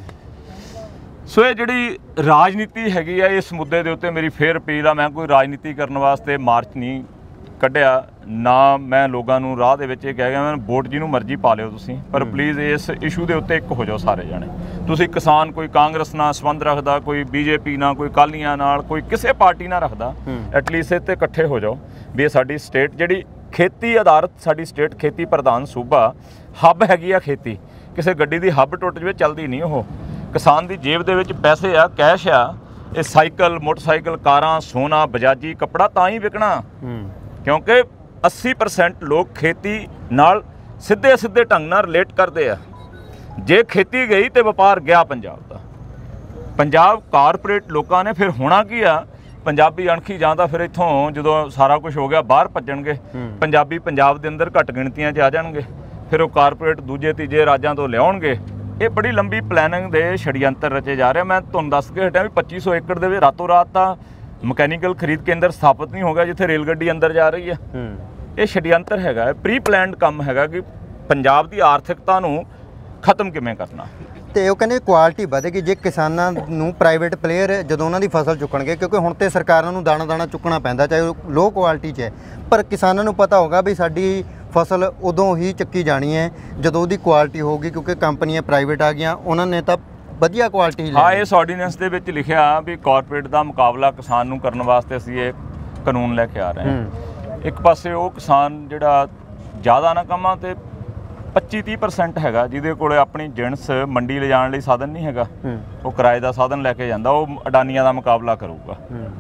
ਸੋ ਇਹ ਜਿਹੜੀ ਰਾਜਨੀਤੀ ਹੈਗੀ ਆ, ਇਸ ਮੁੱਦੇ ਦੇ ਉੱਤੇ ਮੇਰੀ ਫੇਰ ਅਪੀਲ ਆ। ਮੈਂ ਕੋਈ ਰਾਜਨੀਤੀ ਕਰਨ ਵਾਸਤੇ ਮਾਰਚ ਨਹੀਂ ਕੱਢਿਆ, ਨਾ ਮੈਂ ਲੋਕਾਂ ਨੂੰ ਰਾਹ ਦੇ ਵਿੱਚ ਇਹ ਕਹਿ ਗਿਆ ਮੈਂ ਵੋਟ ਜਿਹਨੂੰ ਮਰਜ਼ੀ ਪਾ ਲਿਓ ਤੁਸੀਂ, ਪਰ ਪਲੀਜ਼ ਇਸ ਇਸ਼ੂ ਦੇ ਉੱਤੇ ਇੱਕ ਹੋ ਜਾਓ ਸਾਰੇ ਜਾਣੇ। ਤੁਸੀਂ ਕਿਸਾਨ, ਕੋਈ ਕਾਂਗਰਸ ਨਾਲ ਸੰਬੰਧ ਰੱਖਦਾ, ਕੋਈ ਬੀਜੇਪੀ ਨਾਲ, ਕੋਈ ਅਕਾਲੀਆਂ ਨਾਲ, ਕੋਈ ਕਿਸੇ ਪਾਰਟੀ ਨਾਲ ਰੱਖਦਾ, ਐਟਲੀਸਟ ਇਹ 'ਤੇ ਇਕੱਠੇ ਹੋ ਜਾਓ ਵੀ ਇਹ ਸਾਡੀ ਸਟੇਟ ਜਿਹੜੀ ਖੇਤੀ ਆਧਾਰਿਤ, ਸਾਡੀ ਸਟੇਟ ਖੇਤੀ ਪ੍ਰਧਾਨ ਸੂਬਾ, ਹੱਬ ਹੈਗੀ ਆ ਖੇਤੀ। ਕਿਸੇ ਗੱਡੀ ਦੀ ਹੱਬ ਟੁੱਟ ਜਾਵੇ ਚੱਲਦੀ ਨਹੀਂ ਉਹ। ਕਿਸਾਨ ਦੀ ਜੇਬ ਦੇ ਵਿੱਚ ਪੈਸੇ ਆ, ਕੈਸ਼ ਆ, ਇਹ ਸਾਈਕਲ, ਮੋਟਰਸਾਈਕਲ, ਕਾਰਾਂ, ਸੋਨਾ, ਬਜਾਜੀ, ਕੱਪੜਾ ਤਾਂ ਹੀ ਵਿਕਣਾ ਕਿਉਂਕਿ ਅੱਸੀ ਪਰਸੈਂਟ ਲੋਕ ਖੇਤੀ ਨਾਲ ਸਿੱਧੇ ਸਿੱਧੇ ਢੰਗ ਨਾਲ ਰਿਲੇਟ ਕਰਦੇ ਆ। ਜੇ ਖੇਤੀ ਗਈ ਤੇ ਵਪਾਰ ਗਿਆ ਪੰਜਾਬ ਦਾ। ਪੰਜਾਬ ਕਾਰਪੋਰੇਟ ਲੋਕਾਂ ਨੇ ਫਿਰ ਹੋਣਾ ਕੀ ਆ, ਪੰਜਾਬੀ ਅਣਖੀ ਜਾਂਦਾ ਫਿਰ ਇੱਥੋਂ ਜਦੋਂ ਸਾਰਾ ਕੁਝ ਹੋ ਗਿਆ ਬਾਹਰ ਭੱਜਣਗੇ। ਪੰਜਾਬੀ ਪੰਜਾਬ ਦੇ ਅੰਦਰ ਘੱਟ ਗਿਣਤੀਆਂ 'ਚ ਆ ਜਾਣਗੇ, ਫਿਰ ਉਹ ਕਾਰਪੋਰੇਟ ਦੂਜੇ ਤੀਜੇ ਰਾਜਾਂ ਤੋਂ ਲਿਆਉਣਗੇ। ਇਹ ਬੜੀ ਲੰਬੀ ਪਲੈਨਿੰਗ ਦੇ ਛੜਯੰਤਰ ਰਚੇ ਜਾ ਰਹੇ। ਮੈਂ ਤੁਹਾਨੂੰ ਦੱਸ ਕੇ ਹਟਿਆ ਵੀ ਪੱਚੀ ਸੌ ਏਕੜ ਦੇ ਵਿੱਚ ਰਾਤੋਂ ਰਾਤ ਤਾਂ ਮਕੈਨੀਕਲ ਖਰੀਦ ਕੇਂਦਰ ਸਥਾਪਿਤ ਨਹੀਂ ਹੋ ਗਿਆ ਜਿੱਥੇ ਰੇਲ ਗੱਡੀ ਅੰਦਰ ਜਾ ਰਹੀ ਹੈ। ਇਹ ਛੜਯੰਤਰ ਹੈਗਾ, ਇਹ ਪ੍ਰੀ ਪਲੈਨਡ ਕੰਮ ਹੈਗਾ ਕਿ ਪੰਜਾਬ ਦੀ ਆਰਥਿਕਤਾ ਨੂੰ ਖਤਮ ਕਿਵੇਂ ਕਰਨਾ। ਤੇ ਉਹ ਕਹਿੰਦੇ ਕੁਆਲਿਟੀ ਵਧੇਗੀ ਜੇ ਕਿਸਾਨਾਂ ਨੂੰ ਪ੍ਰਾਈਵੇਟ ਪਲੇਅਰ ਜਦੋਂ ਉਹਨਾਂ ਦੀ ਫਸਲ ਚੁੱਕਣਗੇ, ਕਿਉਂਕਿ ਹੁਣ ਤੇ ਸਰਕਾਰਾਂ ਨੂੰ ਦਾਣਾ ਦਾਣਾ ਚੁੱਕਣਾ ਪੈਂਦਾ ਚਾਹੇ ਉਹ ਲੋ ਕੁਆਲਿਟੀ 'ਚ ਹੈ, ਪਰ ਕਿਸਾਨਾਂ ਨੂੰ ਪਤਾ ਹੋਗਾ ਵੀ ਸਾਡੀ ਫਸਲ ਉਦੋਂ ਹੀ ਚੱਕੀ ਜਾਣੀ ਹੈ ਜਦੋਂ ਉਹਦੀ ਕੁਆਲਿਟੀ ਹੋਊਗੀ, ਕਿਉਂਕਿ ਕੰਪਨੀਆਂ ਪ੍ਰਾਈਵੇਟ ਆ ਗਈਆਂ, ਉਹਨਾਂ ਨੇ ਤਾਂ ਵਧੀਆ ਕੁਆਲਿਟੀ ਹੀ। ਹਾਂ, ਇਸ ਆਰਡੀਨੈਂਸ ਦੇ ਵਿੱਚ ਲਿਖਿਆ ਵੀ ਕਾਰਪੋਰੇਟ ਦਾ ਮੁਕਾਬਲਾ ਕਿਸਾਨ ਨੂੰ ਕਰਨ ਵਾਸਤੇ ਅਸੀਂ ਇਹ ਕਾਨੂੰਨ ਲੈ ਕੇ ਆ ਰਹੇ ਹਾਂ। ਇੱਕ ਪਾਸੇ ਉਹ ਕਿਸਾਨ ਜਿਹੜਾ ਜ਼ਿਆਦਾ ਨਾ ਕੰਮਾਂ ਤੇ ਪੱਚੀ ਤੀਹ ਪਰਸੈਂਟ ਹੈਗਾ ਜਿਹਦੇ ਕੋਲ ਆਪਣੀ ਜਿਣਸ ਮੰਡੀ ਲਿਜਾਣ ਲਈ ਸਾਧਨ ਨਹੀਂ ਹੈਗਾ, ਉਹ ਕਿਰਾਏ ਦਾ ਸਾਧਨ ਲੈ ਕੇ ਜਾਂਦਾ, ਉਹ ਅਡਾਨੀਆਂ ਦਾ ਮੁਕਾਬਲਾ ਕਰੂਗਾ।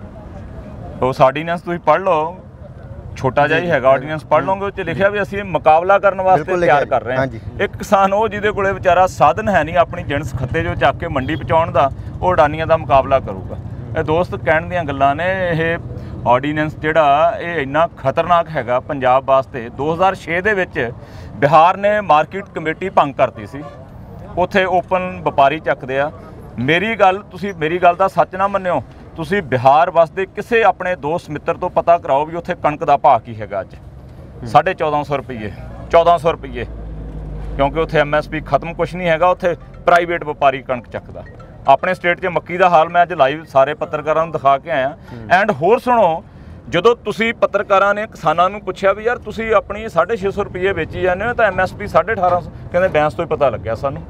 ਉਸ ਆਰਡੀਨੈਂਸ ਤੁਸੀਂ ਪੜ੍ਹ ਲਓ, ਛੋਟਾ ਜਿਹਾ ਹੀ ਹੈਗਾ ਆਰਡੀਨੈਂਸ, ਪੜ੍ਹ ਲਓਗੇ, ਉਹ 'ਚ ਲਿਖਿਆ ਵੀ ਅਸੀਂ ਮੁਕਾਬਲਾ ਕਰਨ ਵਾਸਤੇ ਤਿਆਰ ਕਰ ਰਹੇ ਹਾਂ। ਇੱਕ ਕਿਸਾਨ ਉਹ ਜਿਹਦੇ ਕੋਲੇ ਵਿਚਾਰਾ ਸਾਧਨ ਹੈ ਨਹੀਂ ਆਪਣੀ ਜਿਣਸ ਖੱਤੇ ਜੋ ਚੱਕ ਕੇ ਮੰਡੀ ਪਹੁੰਚਾਉਣ ਦਾ, ਉਹ ਅਡਾਨੀਆਂ ਦਾ ਮੁਕਾਬਲਾ ਕਰੂਗਾ। ਇਹ ਦੋਸਤ ਕਹਿਣ ਦੀਆਂ ਗੱਲਾਂ ਨੇ। ਇਹ ਆਰਡੀਨੈਂਸ ਜਿਹੜਾ ਇਹ ਇੰਨਾ ਖਤਰਨਾਕ ਹੈਗਾ ਪੰਜਾਬ ਵਾਸਤੇ। ਦੋ ਹਜ਼ਾਰ ਛੇ ਦੇ ਵਿੱਚ ਬਿਹਾਰ ਨੇ ਮਾਰਕੀਟ ਕਮੇਟੀ ਭੰਗ ਕਰਤੀ ਸੀ, ਉੱਥੇ ਓਪਨ ਵਪਾਰੀ ਚੱਕਦੇ ਆ। ਮੇਰੀ ਗੱਲ, ਤੁਸੀਂ ਮੇਰੀ ਗੱਲ ਦਾ ਸੱਚ ਨਾ ਮੰਨਿਓ, ਤੁਸੀਂ ਬਿਹਾਰ ਵਸਦੇ ਕਿਸੇ ਆਪਣੇ ਦੋਸਤ ਮਿੱਤਰ ਤੋਂ ਪਤਾ ਕਰਾਓ ਵੀ ਉੱਥੇ ਕਣਕ ਦਾ ਭਾਅ ਕੀ ਹੈਗਾ ਅੱਜ। ਸਾਢੇ ਚੌਦਾਂ ਸੌ ਰੁਪਈਏ, ਚੌਦਾਂ ਸੌ ਰੁਪਈਏ, ਕਿਉਂਕਿ ਉੱਥੇ ਐਮ ਐਸ ਪੀ ਖਤਮ ਕੁਛ ਨਹੀਂ ਹੈਗਾ, ਉੱਥੇ ਪ੍ਰਾਈਵੇਟ ਵਪਾਰੀ ਕਣਕ ਚੱਕਦਾ। ਆਪਣੇ ਸਟੇਟ 'ਚ ਮੱਕੀ ਦਾ ਹਾਲ ਮੈਂ ਅੱਜ ਲਾਈਵ ਸਾਰੇ ਪੱਤਰਕਾਰਾਂ ਨੂੰ ਦਿਖਾ ਕੇ ਆਇਆ। ਐਂਡ ਹੋਰ ਸੁਣੋ, ਜਦੋਂ ਤੁਸੀਂ ਪੱਤਰਕਾਰਾਂ ਨੇ ਕਿਸਾਨਾਂ ਨੂੰ ਪੁੱਛਿਆ ਵੀ ਯਾਰ ਤੁਸੀਂ ਆਪਣੀ ਸਾਢੇ ਛੇ ਸੌ ਰੁਪਈਏ ਵੇਚੀ ਜਾਂਦੇ ਹੋ ਤਾਂ ਐਮ ਐਸ ਪੀ ਸਾਢੇ ਅਠਾਰਾਂ ਸੌ, ਕਹਿੰਦੇ ਬੈਂਸ ਤੋਂ ਹੀ ਪਤਾ ਲੱਗਿਆ ਸਾਨੂੰ।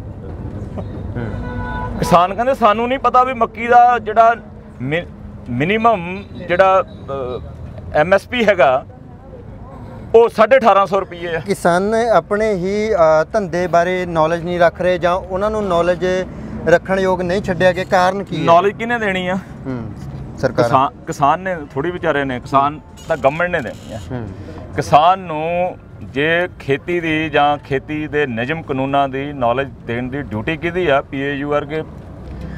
ਕਿਸਾਨ ਕਹਿੰਦੇ ਸਾਨੂੰ ਨਹੀਂ ਪਤਾ ਵੀ ਮੱਕੀ ਦਾ ਜਿਹੜਾ ਮਿਨੀਮਮ ਜਿਹੜਾ ਐਮ ਐਸ ਪੀ ਹੈਗਾ ਉਹ ਸਾਢੇ ਅਠਾਰਾਂ ਸੌ ਰੁਪਈਏ ਆ। ਕਿਸਾਨ ਆਪਣੇ ਹੀ ਧੰਦੇ ਬਾਰੇ ਨੌਲੇਜ ਨਹੀਂ ਰੱਖ ਰਹੇ ਜਾਂ ਉਹਨਾਂ ਨੂੰ ਨੌਲੇਜ ਰੱਖਣ ਯੋਗ ਨਹੀਂ ਛੱਡਿਆ ਕਿ ਕਾਰਨ ਕੀ ਹੈ? ਨੌਲੇਜ ਕਿਹਨੇ ਦੇਣੀ ਆ? ਸਰਕਾਰ। ਕਿਸਾਨ ਕਿਸਾਨ ਨੇ ਥੋੜੀ ਵਿਚਾਰੇ ਨੇ, ਕਿਸਾਨ ਤਾਂ ਗਵਰਨਮੈਂਟ ਨੇ ਦੇਣੀ ਆ। ਕਿਸਾਨ ਨੂੰ ਜੇ ਖੇਤੀ ਦੀ ਜਾਂ ਖੇਤੀ ਦੇ ਨਿਯਮ ਕਾਨੂੰਨਾਂ ਦੀ ਨੌਲੇਜ ਦੇਣ ਦੀ ਡਿਊਟੀ ਕਿਹਦੀ ਆ? ਪੀ ਏ ਯੂ ਵਰਗੇ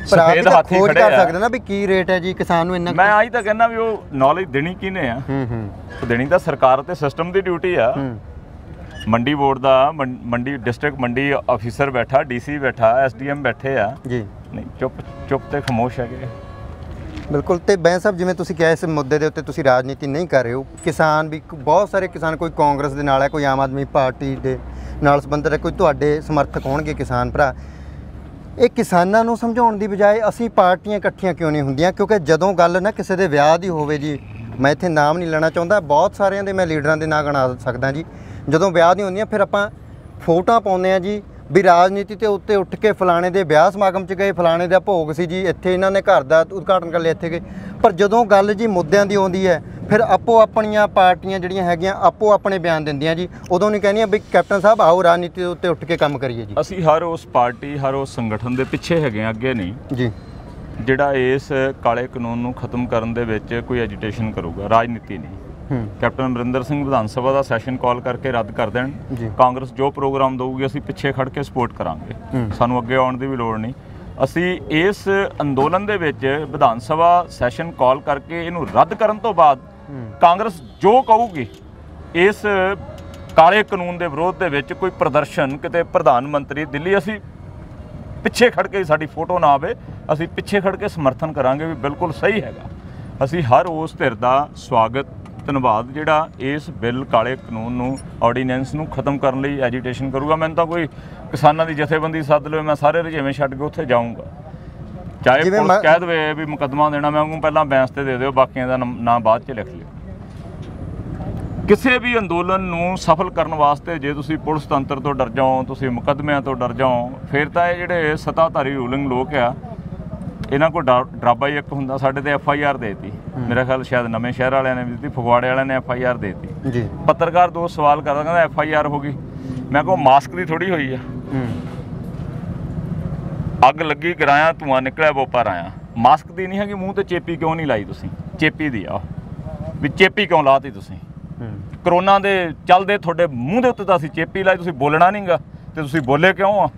ਪਰ ਆਪ ਹੀ ਸਫੇਦ ਤਾਂ ਹਾਥੀ ਖੋਜ ਖੜੇ ਕਰ ਆ। ਸਕਦੇ ਨਾ ਵੀ ਕੀ ਰੇਟ ਹੈ ਜੀ ਕਿਸਾਨ ਨੂੰ ਇੰਨਾ ਮੈਂ ਆਹੀ ਤਾਂ ਕਹਿੰਦਾ ਵੀ ਉਹ ਨੌਲੇਜ ਦੇਣੀ ਕਿਹਨੇ ਆ। ਹੂੰ ਹੂੰ ਉਹ ਦੇਣੀ ਤਾਂ ਸਰਕਾਰ ਤੇ ਸਿਸਟਮ ਦੀ ਡਿਊਟੀ ਆ। ਹੂੰ ਮੰਡੀ ਬੋਰਡ ਦਾ ਮੰ- ਮੰਡੀ ਡਿਸਟ੍ਰਿਕਟ ਮੰਡੀ ਅਫੀਸਰ ਬੈਠਾ, ਡੀਸੀ ਬੈਠਾ, ਐਸਡੀਐਮ ਬੈਠੇ ਆ। ਜੀ ਨਹੀਂ ਚੁੱਪ ਚੁੱਪ ਤੇ ਖਾਮੋਸ਼ ਹੈਗੇ। ਬਿਲਕੁਲ। ਤੇ ਬੈਂ ਸਾਹਿਬ ਜਿਵੇਂ ਤੁਸੀਂ ਕਿਹਾ ਇਸ ਮੁੱਦੇ ਦੇ ਉੱਤੇ ਤੁਸੀਂ ਰਾਜਨੀਤੀ ਨਹੀਂ ਕਰ ਰਹੇ ਹੋ, ਕਿਸਾਨ ਵੀ ਬਹੁਤ ਸਾਰੇ ਕਿਸਾਨ, ਕੋਈ ਕਾਂਗਰਸ ਦੇ ਨਾਲ ਹੈ, ਕੋਈ ਆਮ ਆਦਮੀ ਪਾਰਟੀ ਦੇ ਨਾਲ ਸੰਬੰਧਿਤ ਹੈ, ਕੋਈ ਤੁਹਾਡੇ ਸਮਰਥਕ ਹੋਣਗੇ ਕਿਸਾਨ ਭਰਾ। ਇਹ ਕਿਸਾਨਾਂ ਨੂੰ ਸਮਝਾਉਣ ਦੀ ਬਜਾਏ ਅਸੀਂ ਪਾਰਟੀਆਂ ਇਕੱਠੀਆਂ ਕਿਉਂ ਨਹੀਂ ਹੁੰਦੀਆਂ? ਕਿਉਂਕਿ ਜਦੋਂ ਗੱਲ ਨਾ ਕਿਸੇ ਦੇ ਵਿਆਹ ਦੀ ਹੋਵੇ ਜੀ, ਮੈਂ ਇੱਥੇ ਨਾਮ ਨਹੀਂ ਲੈਣਾ ਚਾਹੁੰਦਾ, ਬਹੁਤ ਸਾਰਿਆਂ ਦੇ ਮੈਂ ਲੀਡਰਾਂ ਦੇ ਨਾਂ ਗਿਣਾ ਸਕਦਾ ਜੀ, ਜਦੋਂ ਵਿਆਹ ਦੀਆਂ ਹੁੰਦੀਆਂ ਫਿਰ ਆਪਾਂ ਫੋਟੋਆਂ ਪਾਉਂਦੇ ਆ ਜੀ ਵੀ ਰਾਜਨੀਤੀ ਤੇ ਉੱਤੇ ਉੱਠ ਕੇ ਫਲਾਣੇ ਦੇ ਵਿਆਹ ਸਮਾਗਮ 'ਚ ਗਏ, ਫਲਾਣੇ ਦਾ ਭੋਗ ਸੀ ਜੀ, ਇੱਥੇ ਇਹਨਾਂ ਨੇ ਘਰ ਦਾ ਉਦਘਾਟਨ ਕਰ ਲਿਆ, ਇੱਥੇ ਗਏ। ਪਰ ਜਦੋਂ ਗੱਲ ਜੀ ਮੁੱਦਿਆਂ ਦੀ ਆਉਂਦੀ ਹੈ ਫਿਰ ਆਪੋ ਆਪਣੀਆਂ ਪਾਰਟੀਆਂ ਜਿਹੜੀਆਂ ਹੈਗੀਆਂ ਆਪੋ ਆਪਣੇ ਬਿਆਨ ਦਿੰਦੀਆਂ ਜੀ, ਉਦੋਂ ਨਹੀਂ ਕਹਿੰਦੀਆਂ ਵੀ ਕੈਪਟਨ ਸਾਹਿਬ ਆਓ ਰਾਜਨੀਤੀ ਦੇ ਉੱਤੇ ਉੱਠ ਕੇ ਕੰਮ ਕਰੀਏ ਜੀ। ਅਸੀਂ ਹਰ ਉਸ ਪਾਰਟੀ, ਹਰ ਉਸ ਸੰਗਠਨ ਦੇ ਪਿੱਛੇ ਹੈਗੇ ਆ, ਅੱਗੇ ਨਹੀਂ, ਜੀ ਜਿਹੜਾ ਇਸ ਕਾਲੇ ਕਾਨੂੰਨ ਨੂੰ ਖਤਮ ਕਰਨ ਦੇ ਵਿੱਚ ਕੋਈ ਐਜੀਟੇਸ਼ਨ ਕਰੂਗਾ, ਰਾਜਨੀਤੀ ਨਹੀਂ। ਹੂੰ ਕੈਪਟਨ ਅਮਰਿੰਦਰ ਸਿੰਘ ਵਿਧਾਨ ਸਭਾ ਦਾ ਸੈਸ਼ਨ ਕਾਲ ਕਰਕੇ ਰੱਦ ਕਰ ਦੇਣ, ਜੀ ਕਾਂਗਰਸ ਜੋ ਪ੍ਰੋਗਰਾਮ ਦਊਗੀ ਅਸੀਂ ਪਿੱਛੇ ਖੜ ਕੇ ਸਪੋਰਟ ਕਰਾਂਗੇ। ਹੂੰ ਸਾਨੂੰ ਅੱਗੇ ਆਉਣ ਦੀ ਵੀ ਲੋੜ ਨਹੀਂ। ਅਸੀਂ ਇਸ ਅੰਦੋਲਨ ਦੇ ਵਿੱਚ ਵਿਧਾਨ ਸਭਾ ਸੈਸ਼ਨ ਕਾਲ ਕਰਕੇ ਇਹਨੂੰ ਰੱਦ ਕਰਨ ਤੋਂ ਬਾਅਦ ਹੂੰ ਕਾਂਗਰਸ ਜੋ ਕਹੂਗੀ ਇਸ ਕਾਲੇ ਕਾਨੂੰਨ ਦੇ ਵਿਰੋਧ ਦੇ ਵਿੱਚ ਕੋਈ ਪ੍ਰਦਰਸ਼ਨ ਕਿਤੇ ਪ੍ਰਧਾਨ ਮੰਤਰੀ ਦਿੱਲੀ, ਅਸੀਂ ਪਿੱਛੇ ਖੜ ਕੇ, ਸਾਡੀ ਫੋਟੋ ਨਾ ਆਵੇ, ਅਸੀਂ ਪਿੱਛੇ ਖੜ ਕੇ ਸਮਰਥਨ ਕਰਾਂਗੇ ਵੀ ਬਿਲਕੁਲ ਸਹੀ ਹੈਗਾ। ਅਸੀਂ ਹਰ ਉਸ ਧਿਰ ਦਾ ਸਵਾਗਤ, ਧੰਨਵਾਦ ਜਿਹੜਾ ਇਸ ਬਿੱਲ ਕਾਲੇ ਕਾਨੂੰਨ ਨੂੰ, ਆਰਡੀਨੈਂਸ ਨੂੰ ਖਤਮ ਕਰਨ ਲਈ ਐਜੀਟੇਸ਼ਨ ਕਰੂਗਾ। ਮੈਨੂੰ ਤਾਂ ਕੋਈ ਕਿਸਾਨਾਂ ਦੀ ਜਥੇਬੰਦੀ ਸੱਦ ਲਵੇ, ਮੈਂ ਸਾਰੇ ਰੁਝੇਵੇਂ ਛੱਡ ਕੇ ਉੱਥੇ ਜਾਊਂਗਾ। ਚਾਹੇ ਜਿਵੇਂ ਪੁਲਿਸ ਮੈਂ- ਕਹਿ ਦੇਵੇ ਵੀ ਮੁਕੱਦਮਾ ਦੇਣਾ, ਮੈਂ ਉਹਨੂੰ ਪਹਿਲਾਂ ਬੈਂਸ ਤੇ ਦੇ ਦਿਓ, ਬਾਕੀਆਂ ਦਾ ਨਾਂ ਬਾਅਦ 'ਚ ਲਿਖ ਲਿਓ। ਕਿਸੇ ਵੀ ਅੰਦੋਲਨ ਨੂੰ ਸਫਲ ਕਰਨ ਵਾਸਤੇ ਜੇ ਤੁਸੀਂ ਪੁਲਿਸ ਤੰਤਰ ਤੋਂ ਡਰ ਜਾਓ, ਤੁਸੀਂ ਮੁਕੱਦਮਿਆਂ ਤੋਂ ਡਰ ਜਾਓ, ਫਿਰ ਤਾਂ ਇਹ ਜਿਹੜੇ ਸੱਤਾਧਾਰੀ ਰੂਲਿੰਗ ਲੋਕ ਆ, ਇਹਨਾਂ ਕੋਲ ਡਰਾਬਾ ਹੀ ਇੱਕ ਹੁੰਦਾ। ਸਾਡੇ ਤੇ ਐਫ ਆਈ ਆਰ ਦੇਤੀ, ਮੇਰਾ ਖਿਆਲ ਸ਼ਾਇਦ ਨਵੇਂ ਸ਼ਹਿਰ ਵਾਲਿਆਂ ਨੇ ਵੀ ਦਿੱਤੀ, ਫਗਵਾੜੇ ਵਾਲਿਆਂ ਨੇ ਐਫ ਆਈ ਆਰ ਦੇਤੀ ਜੀ। ਪੱਤਰਕਾਰ ਦੋ ਸਵਾਲ ਕਰਦਾ, ਕਹਿੰਦਾ ਐਫ ਆਈ ਆਰ ਹੋ ਗਈ। ਮੈਂ ਕਿਹਾ ਮਾਸਕ ਦੀ ਥੋੜੀ ਹੋਈ ਆ, ਹੂੰ ਅੱਗ ਲੱਗੀ, ਕਿਰਾਇਆ, ਧੂੰਆਂ ਨਿਕਲਿਆ, ਬੋਪਰ ਆਇਆ। ਮਾਸਕ ਦੀ ਨਹੀਂ ਹੈਗੀ। ਮੂੰਹ ਤੇ ਚੇਪੀ ਕਿਉਂ ਨਹੀਂ ਲਾਈ ਤੁਸੀਂ? ਚੇਪੀ ਦੀ ਆ ਵੀ ਚੇਪੀ ਕਿਉਂ ਲਾਤੀ ਤੁਸੀਂ? ਹੂੰ ਕਰੋਨਾ ਦੇ ਚੱਲਦੇ ਤੁਹਾਡੇ ਮੂੰਹ ਦੇ ਉੱਤੇ ਤਾਂ ਅਸੀਂ ਚੇਪੀ ਲਾਈ, ਤੁਸੀਂ ਬੋਲਣਾ ਨਹੀਂਗਾ ਤੇ ਤੁਸੀਂ ਬੋਲੇ ਕਿਉਂ ਆ?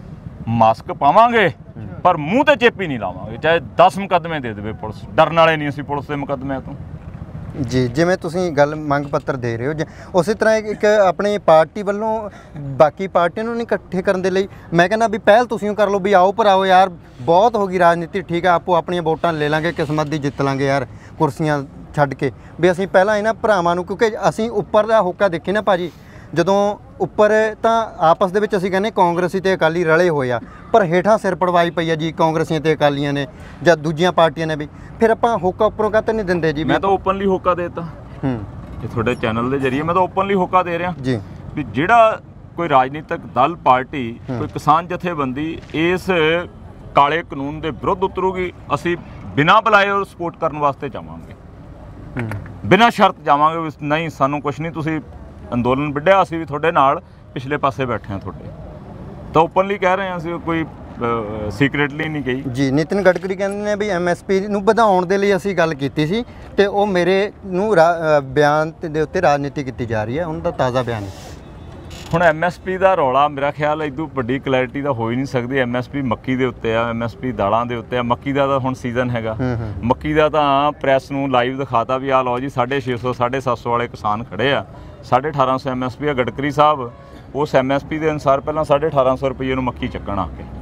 ਮਾਸਕ ਪਾਵਾਂਗੇ ਪਰ ਮੂੰਹ ਤੇ ਚੇਪੀ ਨਹੀਂ ਲਾਵਾਂਗੇ, ਚਾਹੇ ਦਸ ਮੁਕੱਦਮੇ ਦੇ ਦੇਵੇ ਪੁਲਿਸ, ਡਰਨ ਵਾਲੇ ਨਹੀਂ ਅਸੀਂ ਪੁਲਿਸ ਦੇ ਮੁਕੱਦਮਿਆਂ ਤੋਂ। ਜੀ, ਜਿਵੇਂ ਤੁਸੀਂ ਗੱਲ ਮੰਗ ਪੱਤਰ ਦੇ ਰਹੇ ਹੋ, ਜ- ਉਸੇ ਤਰ੍ਹਾਂ ਇੱਕ ਇੱਕ ਆਪਣੀ ਪਾਰਟੀ ਵੱਲੋਂ ਬਾਕੀ ਪਾਰਟੀਆਂ ਨੂੰ ਨਹੀਂ ਇਕੱਠੇ ਕਰਨ ਦੇ ਲਈ ਮੈਂ ਕਹਿੰਦਾ ਵੀ ਪਹਿਲ ਤੁਸੀਂ ਕਰ ਲਓ ਵੀ ਆਓ ਪਰ ਆਓ ਯਾਰ, ਬਹੁਤ ਹੋ ਗਈ ਰਾਜਨੀਤੀ, ਠੀਕ ਆ, ਆਪੋ ਆਪਣੀਆਂ ਵੋਟਾਂ ਲੈ ਲਾਂਗੇ, ਕਿਸਮਤ ਦੀ ਜਿੱਤ ਲਾਂਗੇ ਯਾਰ, ਕੁਰਸੀਆਂ ਛੱਡ ਕੇ ਵੀ ਅਸੀਂ ਪਹਿਲਾਂ ਇਹਨਾਂ ਭਰਾਵਾਂ ਨੂੰ, ਕਿਉਂਕਿ ਅਸੀਂ ਉੱਪਰ ਦਾ ਹੋਕਾ ਦੇਖੇ ਨਾ ਭਾਜੀ, ਜਦੋਂ ਉੱਪਰ ਤਾਂ ਆਪਸ ਦੇ ਵਿੱਚ ਅਸੀਂ ਕਹਿੰਦੇ ਕਾਂਗਰਸੀ ਤੇ ਅਕਾਲੀ ਰਲੇ ਹੋਏ ਆ, ਪਰ ਹੇਠਾਂ ਸਿਰ ਪੜਵਾਈ ਪਈ ਆ ਜੀ ਕਾਂਗਰਸੀਆਂ ਤੇ ਅਕਾਲੀਆਂ ਨੇ ਜਾਂ ਦੂਜੀਆਂ ਪਾਰਟੀਆਂ ਨੇ ਵੀ, ਫਿਰ ਆਪਾਂ ਹੋਕਾ ਉੱਪਰੋਂ ਕਾਹਤੇ ਨਹੀਂ ਦਿੰਦੇ ਜੀ? ਮੈਂ ਤਾਂ ਓਪਨਲੀ ਹੋਕਾ ਦੇਤਾ, ਹੂੰ ਇਹ ਤੁਹਾਡੇ ਚੈਨਲ ਦੇ ਜਰੀਏ ਮੈਂ ਤਾਂ ਓਪਨਲੀ ਹੋਕਾ ਦੇ ਰਿਹਾ ਜੀ ਵੀ ਜਿਹੜਾ ਕੋਈ ਰਾਜਨੀਤਿਕ ਦਲ, ਪਾਰਟੀ, ਕੋਈ ਕਿਸਾਨ ਜਥੇਬੰਦੀ ਇਸ ਕਾਲੇ ਕਾਨੂੰਨ ਦੇ ਵਿਰੁੱਧ ਉਤਰੂਗੀ, ਅਸੀਂ ਬਿਨਾਂ ਬੁਲਾਏ ਉਹ ਸਪੋਰਟ ਕਰਨ ਵਾਸਤੇ ਜਾਵਾਂਗੇ, ਹੂੰ ਬਿਨਾਂ ਸ਼ਰਤ ਜਾਵਾਂਗੇ ਵੀ ਨਹੀਂ ਸਾਨੂੰ ਕੁਝ ਨਹੀਂ, ਤੁਸੀਂ ਅੰਦੋਲਨ ਵਿੱਢਿਆ, ਅਸੀਂ ਵੀ ਤੁਹਾਡੇ ਨਾਲ ਪਿਛਲੇ ਪਾਸੇ ਬੈਠੇ ਹਾਂ ਤੁਹਾਡੇ, ਤਾਂ ਓਪਨਲੀ ਕਹਿ ਰਹੇ ਹਾਂ ਅਸੀਂ, ਕੋਈ ਸੀਕ੍ਰੇਟਲੀ ਨਹੀਂ ਕਹੀ। ਜੀ, ਨਿਤਿਨ ਗਡਕਰੀ ਕਹਿੰਦੇ ਨੇ ਵੀ ਐਮ ਐਸ ਪੀ ਨੂੰ ਵਧਾਉਣ ਦੇ ਲਈ ਅਸੀਂ ਗੱਲ ਕੀਤੀ ਸੀ ਤੇ ਉਹ ਮੇਰੇ ਨੂੰ ਰਾ- ਅ, ਬਿਆਨ ਤੇ ਦੇ ਉੱਤੇ ਰਾਜਨੀਤੀ ਕੀਤੀ ਜਾ ਰਹੀ ਹੈ, ਉਹਨਾਂ ਦਾ ਤਾਜ਼ਾ ਬਿਆਨ ਹੈ। ਹੁਣ ਐਮ ਐਸ ਪੀ ਦਾ ਰੌਲਾ ਮੇਰਾ ਖਿਆਲ ਇਦੋਂ ਵੱਡੀ ਕਲੈਰਿਟੀ ਤਾਂ ਹੋ ਹੀ ਨਹੀਂ ਸਕਦੀ। ਐਮ ਐਸ ਪੀ ਮੱਕੀ ਦੇ ਉੱਤੇ ਆ, ਐਮ ਐਸ ਪੀ ਦਾਲਾਂ ਦੇ ਉੱਤੇ ਆ। ਮੱਕੀ ਦਾ ਤਾਂ ਹੁਣ ਸੀਜ਼ਨ ਹੈਗਾ, ਹੂੰ ਹੂੰ ਮੱਕੀ ਦਾ ਤਾਂ ਪ੍ਰੈਸ ਨੂੰ ਲਾਈਵ ਦਿਖਾਤਾ ਵੀ ਆਹ ਲਓ ਜੀ ਸਾਢੇ ਛੇ ਸੌ ਸਾਢੇ ਸੱਤ ਸੌ ਵਾਲੇ ਕਿਸਾਨ ਖੜੇ ਆ, ਸਾਢੇ ਅਠਾਰਾਂ ਸੌ ਐਮ ਐਸ ਪੀ ਆ। ਗਡਕਰੀ ਸਾਹਿਬ ਉਸ ਐਮ ਐਸ ਪੀ ਦੇ ਅਨੁਸਾਰ ਪਹਿਲਾਂ ਸਾਢੇ ਅਠਾਰਾਂ ਸੌ ਰੁਪਏ ਨੂੰ ਮੱਕੀ ਚੱਕਣ ਆ ਕੇ,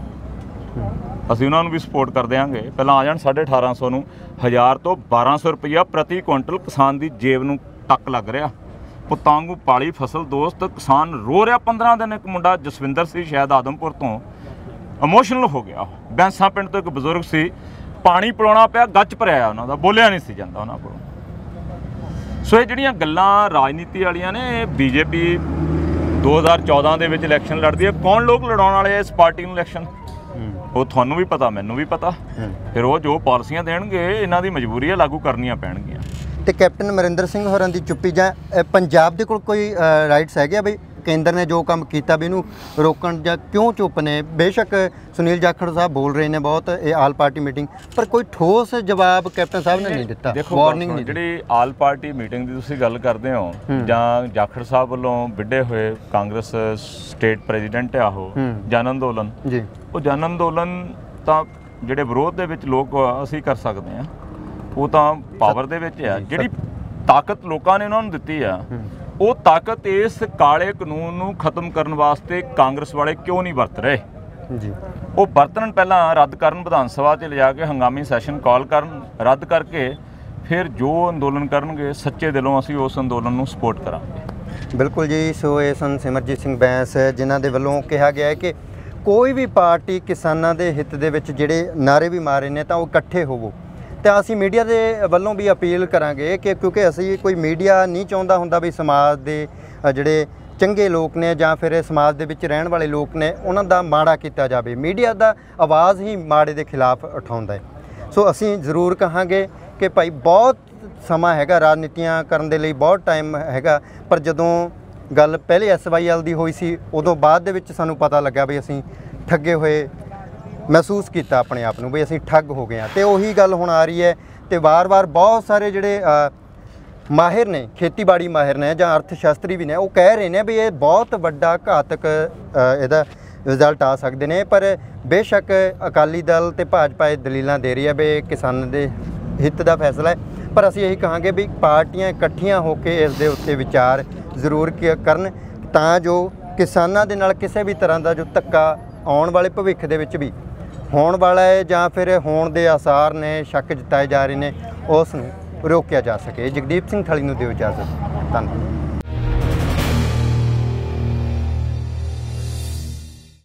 ਅਸੀਂ ਉਹਨਾਂ ਨੂੰ ਵੀ ਸਪੋਰਟ ਕਰ ਦਿਆਂਗੇ, ਪਹਿਲਾਂ ਆ ਜਾਣ ਸਾਢੇ ਅਠਾਰਾਂ ਸੌ ਨੂੰ। ਹਜ਼ਾਰ ਤੋਂ ਬਾਰਾਂ ਸੌ ਰੁਪਈਆ ਪ੍ਰਤੀ ਕੁਇੰਟਲ ਕਿਸਾਨ ਦੀ ਜੇਬ ਨੂੰ ਟੱਕ ਲੱਗ ਰਿਹਾ। ਪੁੱਤਾਂ ਵਾਂਗੂ ਪਾਲੀ ਫਸਲ ਦੋਸਤ, ਕਿਸਾਨ ਰੋ ਰਿਹਾ। ਪੰਦਰਾਂ ਦਿਨ ਇੱਕ ਮੁੰਡਾ ਜਸਵਿੰਦਰ ਸੀ ਸ਼ਾਇਦ ਆਦਮਪੁਰ ਤੋਂ, ਇਮੋਸ਼ਨਲ ਹੋ ਗਿਆ। ਬੈਂਸਾ ਪਿੰਡ ਤੋਂ ਇੱਕ ਬਜ਼ੁਰਗ ਸੀ, ਪਾਣੀ ਪਿਲਾਉਣਾ ਪਿਆ, ਗੱਚ ਭਰਿਆ ਉਹਨਾਂ ਦਾ, ਬੋਲਿਆ ਨਹੀਂ ਸੀ ਜਾਂਦਾ ਉਹਨਾਂ ਕੋਲੋਂ। ਸੋ ਇਹ ਜਿਹੜੀਆਂ ਗੱਲਾਂ ਰਾਜਨੀਤੀ ਵਾਲੀਆਂ ਨੇ, ਬੀਜੇਪੀ ਦੋ ਹਜ਼ਾਰ ਚੌਦਾਂ ਦੇ ਵਿੱਚ ਇਲੈਕਸ਼ਨ ਲੜਦੀ ਹੈ। ਕੌਣ ਲੋਕ ਲੜਾਉਣ ਵਾਲੇ ਆ ਇਸ ਪਾਰਟੀ ਨੂੰ ਇਲੈਕਸ਼ਨ? ਉਹ ਤੁਹਾਨੂੰ ਵੀ ਪਤਾ, ਮੈਨੂੰ ਵੀ ਪਤਾ। ਫਿਰ ਉਹ ਜੋ ਪਾਲਿਸੀਆਂ ਦੇਣਗੇ ਇਹਨਾਂ ਦੀ ਮਜਬੂਰੀ ਹੈ, ਲਾਗੂ ਕਰਨੀਆਂ ਪੈਣਗੀਆਂ। ਤੇ ਕੈਪਟਨ ਅਮਰਿੰਦਰ ਸਿੰਘ ਹੋਰਾਂ ਦੀ ਚੁੱਪੀ ਜਾਂ ਅ, ਪੰਜਾਬ ਦੇ ਕੋਲ ਕੋਈ ਰਾਈਟਸ ਹੈਗੇ ਆ ਬਈ ਕੇਂਦਰ ਨੇ ਜੋ ਕੰਮ ਕੀਤਾ ਵੀ ਇਹਨੂੰ ਰੋਕਣ, ਜਾਂ ਕਿਉਂ ਚੁੱਪ ਨੇ? ਬੇਸ਼ੱਕ ਸੁਨੀਲ ਜਾਖੜ ਸਾਹਿਬ ਬੋਲ ਰਹੇ ਨੇ ਬਹੁਤ, ਇਹ ਆਲ ਪਾਰਟੀ ਮੀਟਿੰਗ, ਪਰ ਕੋਈ ਠੋਸ ਜਵਾਬ ਕੈਪਟਨ ਸਾਹਿਬ ਨੇ ਨਹੀਂ ਦਿੱਤਾ, ਵਾਰਨਿੰਗ ਨਹੀਂ। ਜਿਹੜੀ ਆਲ ਪਾਰਟੀ ਮੀਟਿੰਗ ਦੀ ਤੁਸੀਂ ਗੱਲ ਕਰਦੇ ਹੋ, ਜਾਂ ਜਾਖੜ ਸਾਹਿਬ ਵੱਲੋਂ ਵਿੱਢੇ ਹੋਏ ਕਾਂਗਰਸ ਸਟੇਟ ਪ੍ਰੈਜ਼ੀਡੈਂਟ ਆ ਉਹ ਜਨ ਅੰਦੋਲਨ ਜੀ, ਉਹ ਜਨ ਅੰਦੋਲਨ ਤਾਂ ਜਿਹੜੇ ਵਿਰੋਧ ਦੇ ਵਿੱਚ ਲੋਕ ਅਸੀਂ ਕਰ ਸਕਦੇ ਹਾਂ, ਉਹ ਤਾਂ ਪਾਵਰ ਦੇ ਵਿੱਚ ਆ। ਜਿਹੜੀ ਤਾਕਤ ਲੋਕਾਂ ਨੇ ਉਹਨਾਂ ਨੂੰ ਦਿੱਤੀ ਆ, ਉਹ ਤਾਕਤ ਇਸ ਕਾਲੇ ਕਾਨੂੰਨ ਨੂੰ ਖਤਮ ਕਰਨ ਵਾਸਤੇ ਕਾਂਗਰਸ ਵਾਲੇ ਕਿਉਂ ਨਹੀਂ ਵਰਤ ਰਹੇ ਜੀ? ਉਹ ਵਰਤਣ, ਪਹਿਲਾਂ ਰੱਦ ਕਰਨ, ਵਿਧਾਨ ਸਭਾ 'ਚ ਲਿਜਾ ਕੇ ਹੰਗਾਮੀ ਸੈਸ਼ਨ ਕਾਲ ਕਰਨ, ਰੱਦ ਕਰਕੇ ਫਿਰ ਜੋ ਅੰਦੋਲਨ ਕਰਨਗੇ ਸੱਚੇ ਦਿਲੋਂ ਅਸੀਂ ਉਸ ਅੰਦੋਲਨ ਨੂੰ ਸਪੋਰਟ ਕਰਾਂਗੇ। ਬਿਲਕੁਲ ਜੀ। ਸੋ ਇਹ ਸਨ ਸਿਮਰਜੀਤ ਸਿੰਘ ਬੈਂਸ, ਜਿਨ੍ਹਾਂ ਦੇ ਵੱਲੋਂ ਕਿਹਾ ਗਿਆ ਹੈ ਕਿ ਕੋਈ ਵੀ ਪਾਰਟੀ ਕਿਸਾਨਾਂ ਦੇ ਹਿੱਤ ਦੇ ਵਿੱਚ ਜਿਹੜੇ ਨਾਅਰੇ ਵੀ ਮਾਰੇ ਨੇ ਤਾਂ ਉਹ ਇਕੱਠੇ ਹੋਵੋ। ਤਾਂ ਅਸੀਂ ਮੀਡੀਆ ਦੇ ਵੱਲੋਂ ਵੀ ਅਪੀਲ ਕਰਾਂਗੇ ਕਿ ਕਿਉਂਕਿ ਅਸੀਂ ਕੋਈ ਮੀਡੀਆ ਨਹੀਂ ਚਾਹੁੰਦਾ ਹੁੰਦਾ ਵੀ ਸਮਾਜ ਦੇ ਜਿਹੜੇ ਚੰਗੇ ਲੋਕ ਨੇ ਜਾਂ ਫਿਰ ਸਮਾਜ ਦੇ ਵਿੱਚ ਰਹਿਣ ਵਾਲੇ ਲੋਕ ਨੇ ਉਹਨਾਂ ਦਾ ਮਾੜਾ ਕੀਤਾ ਜਾਵੇ। ਮੀਡੀਆ ਦਾ ਆਵਾਜ਼ ਹੀ ਮਾੜੇ ਦੇ ਖਿਲਾਫ ਉਠਾਉਂਦਾ ਹੈ। ਸੋ ਅਸੀਂ ਜ਼ਰੂਰ ਕਹਾਂਗੇ ਕਿ ਭਾਈ ਬਹੁਤ ਸਮਾਂ ਹੈਗਾ ਰਾਜਨੀਤੀਆਂ ਕਰਨ ਦੇ ਲਈ, ਬਹੁਤ ਟਾਈਮ ਹੈਗਾ, ਪਰ ਜਦੋਂ ਗੱਲ ਪਹਿਲੇ ਐਸ ਵਾਈ ਐਲ ਦੀ ਹੋਈ ਸੀ ਉਦੋਂ ਬਾਅਦ ਦੇ ਵਿੱਚ ਸਾਨੂੰ ਪਤਾ ਲੱਗਾ ਵੀ ਅਸੀਂ ਠੱਗੇ ਹੋਏ ਮਹਿਸੂਸ ਕੀਤਾ ਆਪਣੇ ਆਪ ਨੂੰ, ਵੀ ਅਸੀਂ ਠੱਗ ਹੋ ਗਏ ਹਾਂ। ਅਤੇ ਉਹੀ ਗੱਲ ਹੁਣ ਆ ਰਹੀ ਹੈ ਅਤੇ ਵਾਰ-ਵਾਰ ਬਹੁਤ ਸਾਰੇ ਜਿਹੜੇ ਮਾਹਿਰ ਨੇ, ਖੇਤੀਬਾੜੀ ਮਾਹਿਰ ਨੇ ਜਾਂ ਅਰਥ ਸ਼ਾਸਤਰੀ ਵੀ ਨੇ, ਉਹ ਕਹਿ ਰਹੇ ਨੇ ਵੀ ਇਹ ਬਹੁਤ ਵੱਡਾ ਘਾਤਕ ਇਹਦਾ ਰਿਜ਼ਲਟ ਆ ਸਕਦੇ ਨੇ। ਪਰ ਬੇਸ਼ੱਕ ਅਕਾਲੀ ਦਲ ਅਤੇ ਭਾਜਪਾ ਇਹ ਦਲੀਲਾਂ ਦੇ ਰਹੀ ਹੈ ਵੀ ਕਿਸਾਨਾਂ ਦੇ ਹਿੱਤ ਦਾ ਫੈਸਲਾ ਹੈ, ਪਰ ਅਸੀਂ ਇਹੀ ਕਹਾਂਗੇ ਵੀ ਪਾਰਟੀਆਂ ਇਕੱਠੀਆਂ ਹੋ ਕੇ ਇਸ ਦੇ ਉੱਤੇ ਵਿਚਾਰ ਜ਼ਰੂਰ ਕਰਨ, ਤਾਂ ਜੋ ਕਿਸਾਨਾਂ ਦੇ ਨਾਲ ਕਿਸੇ ਵੀ ਤਰ੍ਹਾਂ ਦਾ ਜੋ ਧੱਕਾ ਆਉਣ ਵਾਲੇ ਭਵਿੱਖ ਦੇ ਵਿੱਚ ਵੀ ਹੋਣ ਵਾਲਾ ਹੈ ਜਾਂ ਫਿਰ ਹੋਣ ਦੇ ਆਸਾਰ ਨੇ, ਸ਼ੱਕ ਜਤਾਏ ਜਾ ਰਹੇ ਨੇ, ਉਸ ਨੂੰ ਰੋਕਿਆ ਜਾ ਸਕੇ। ਜਗਦੀਪ ਸਿੰਘ ਥਲੀ ਨੂੰ ਦਿਓ ਇਜਾਜ਼ਤ। ਧੰਨਵਾਦ।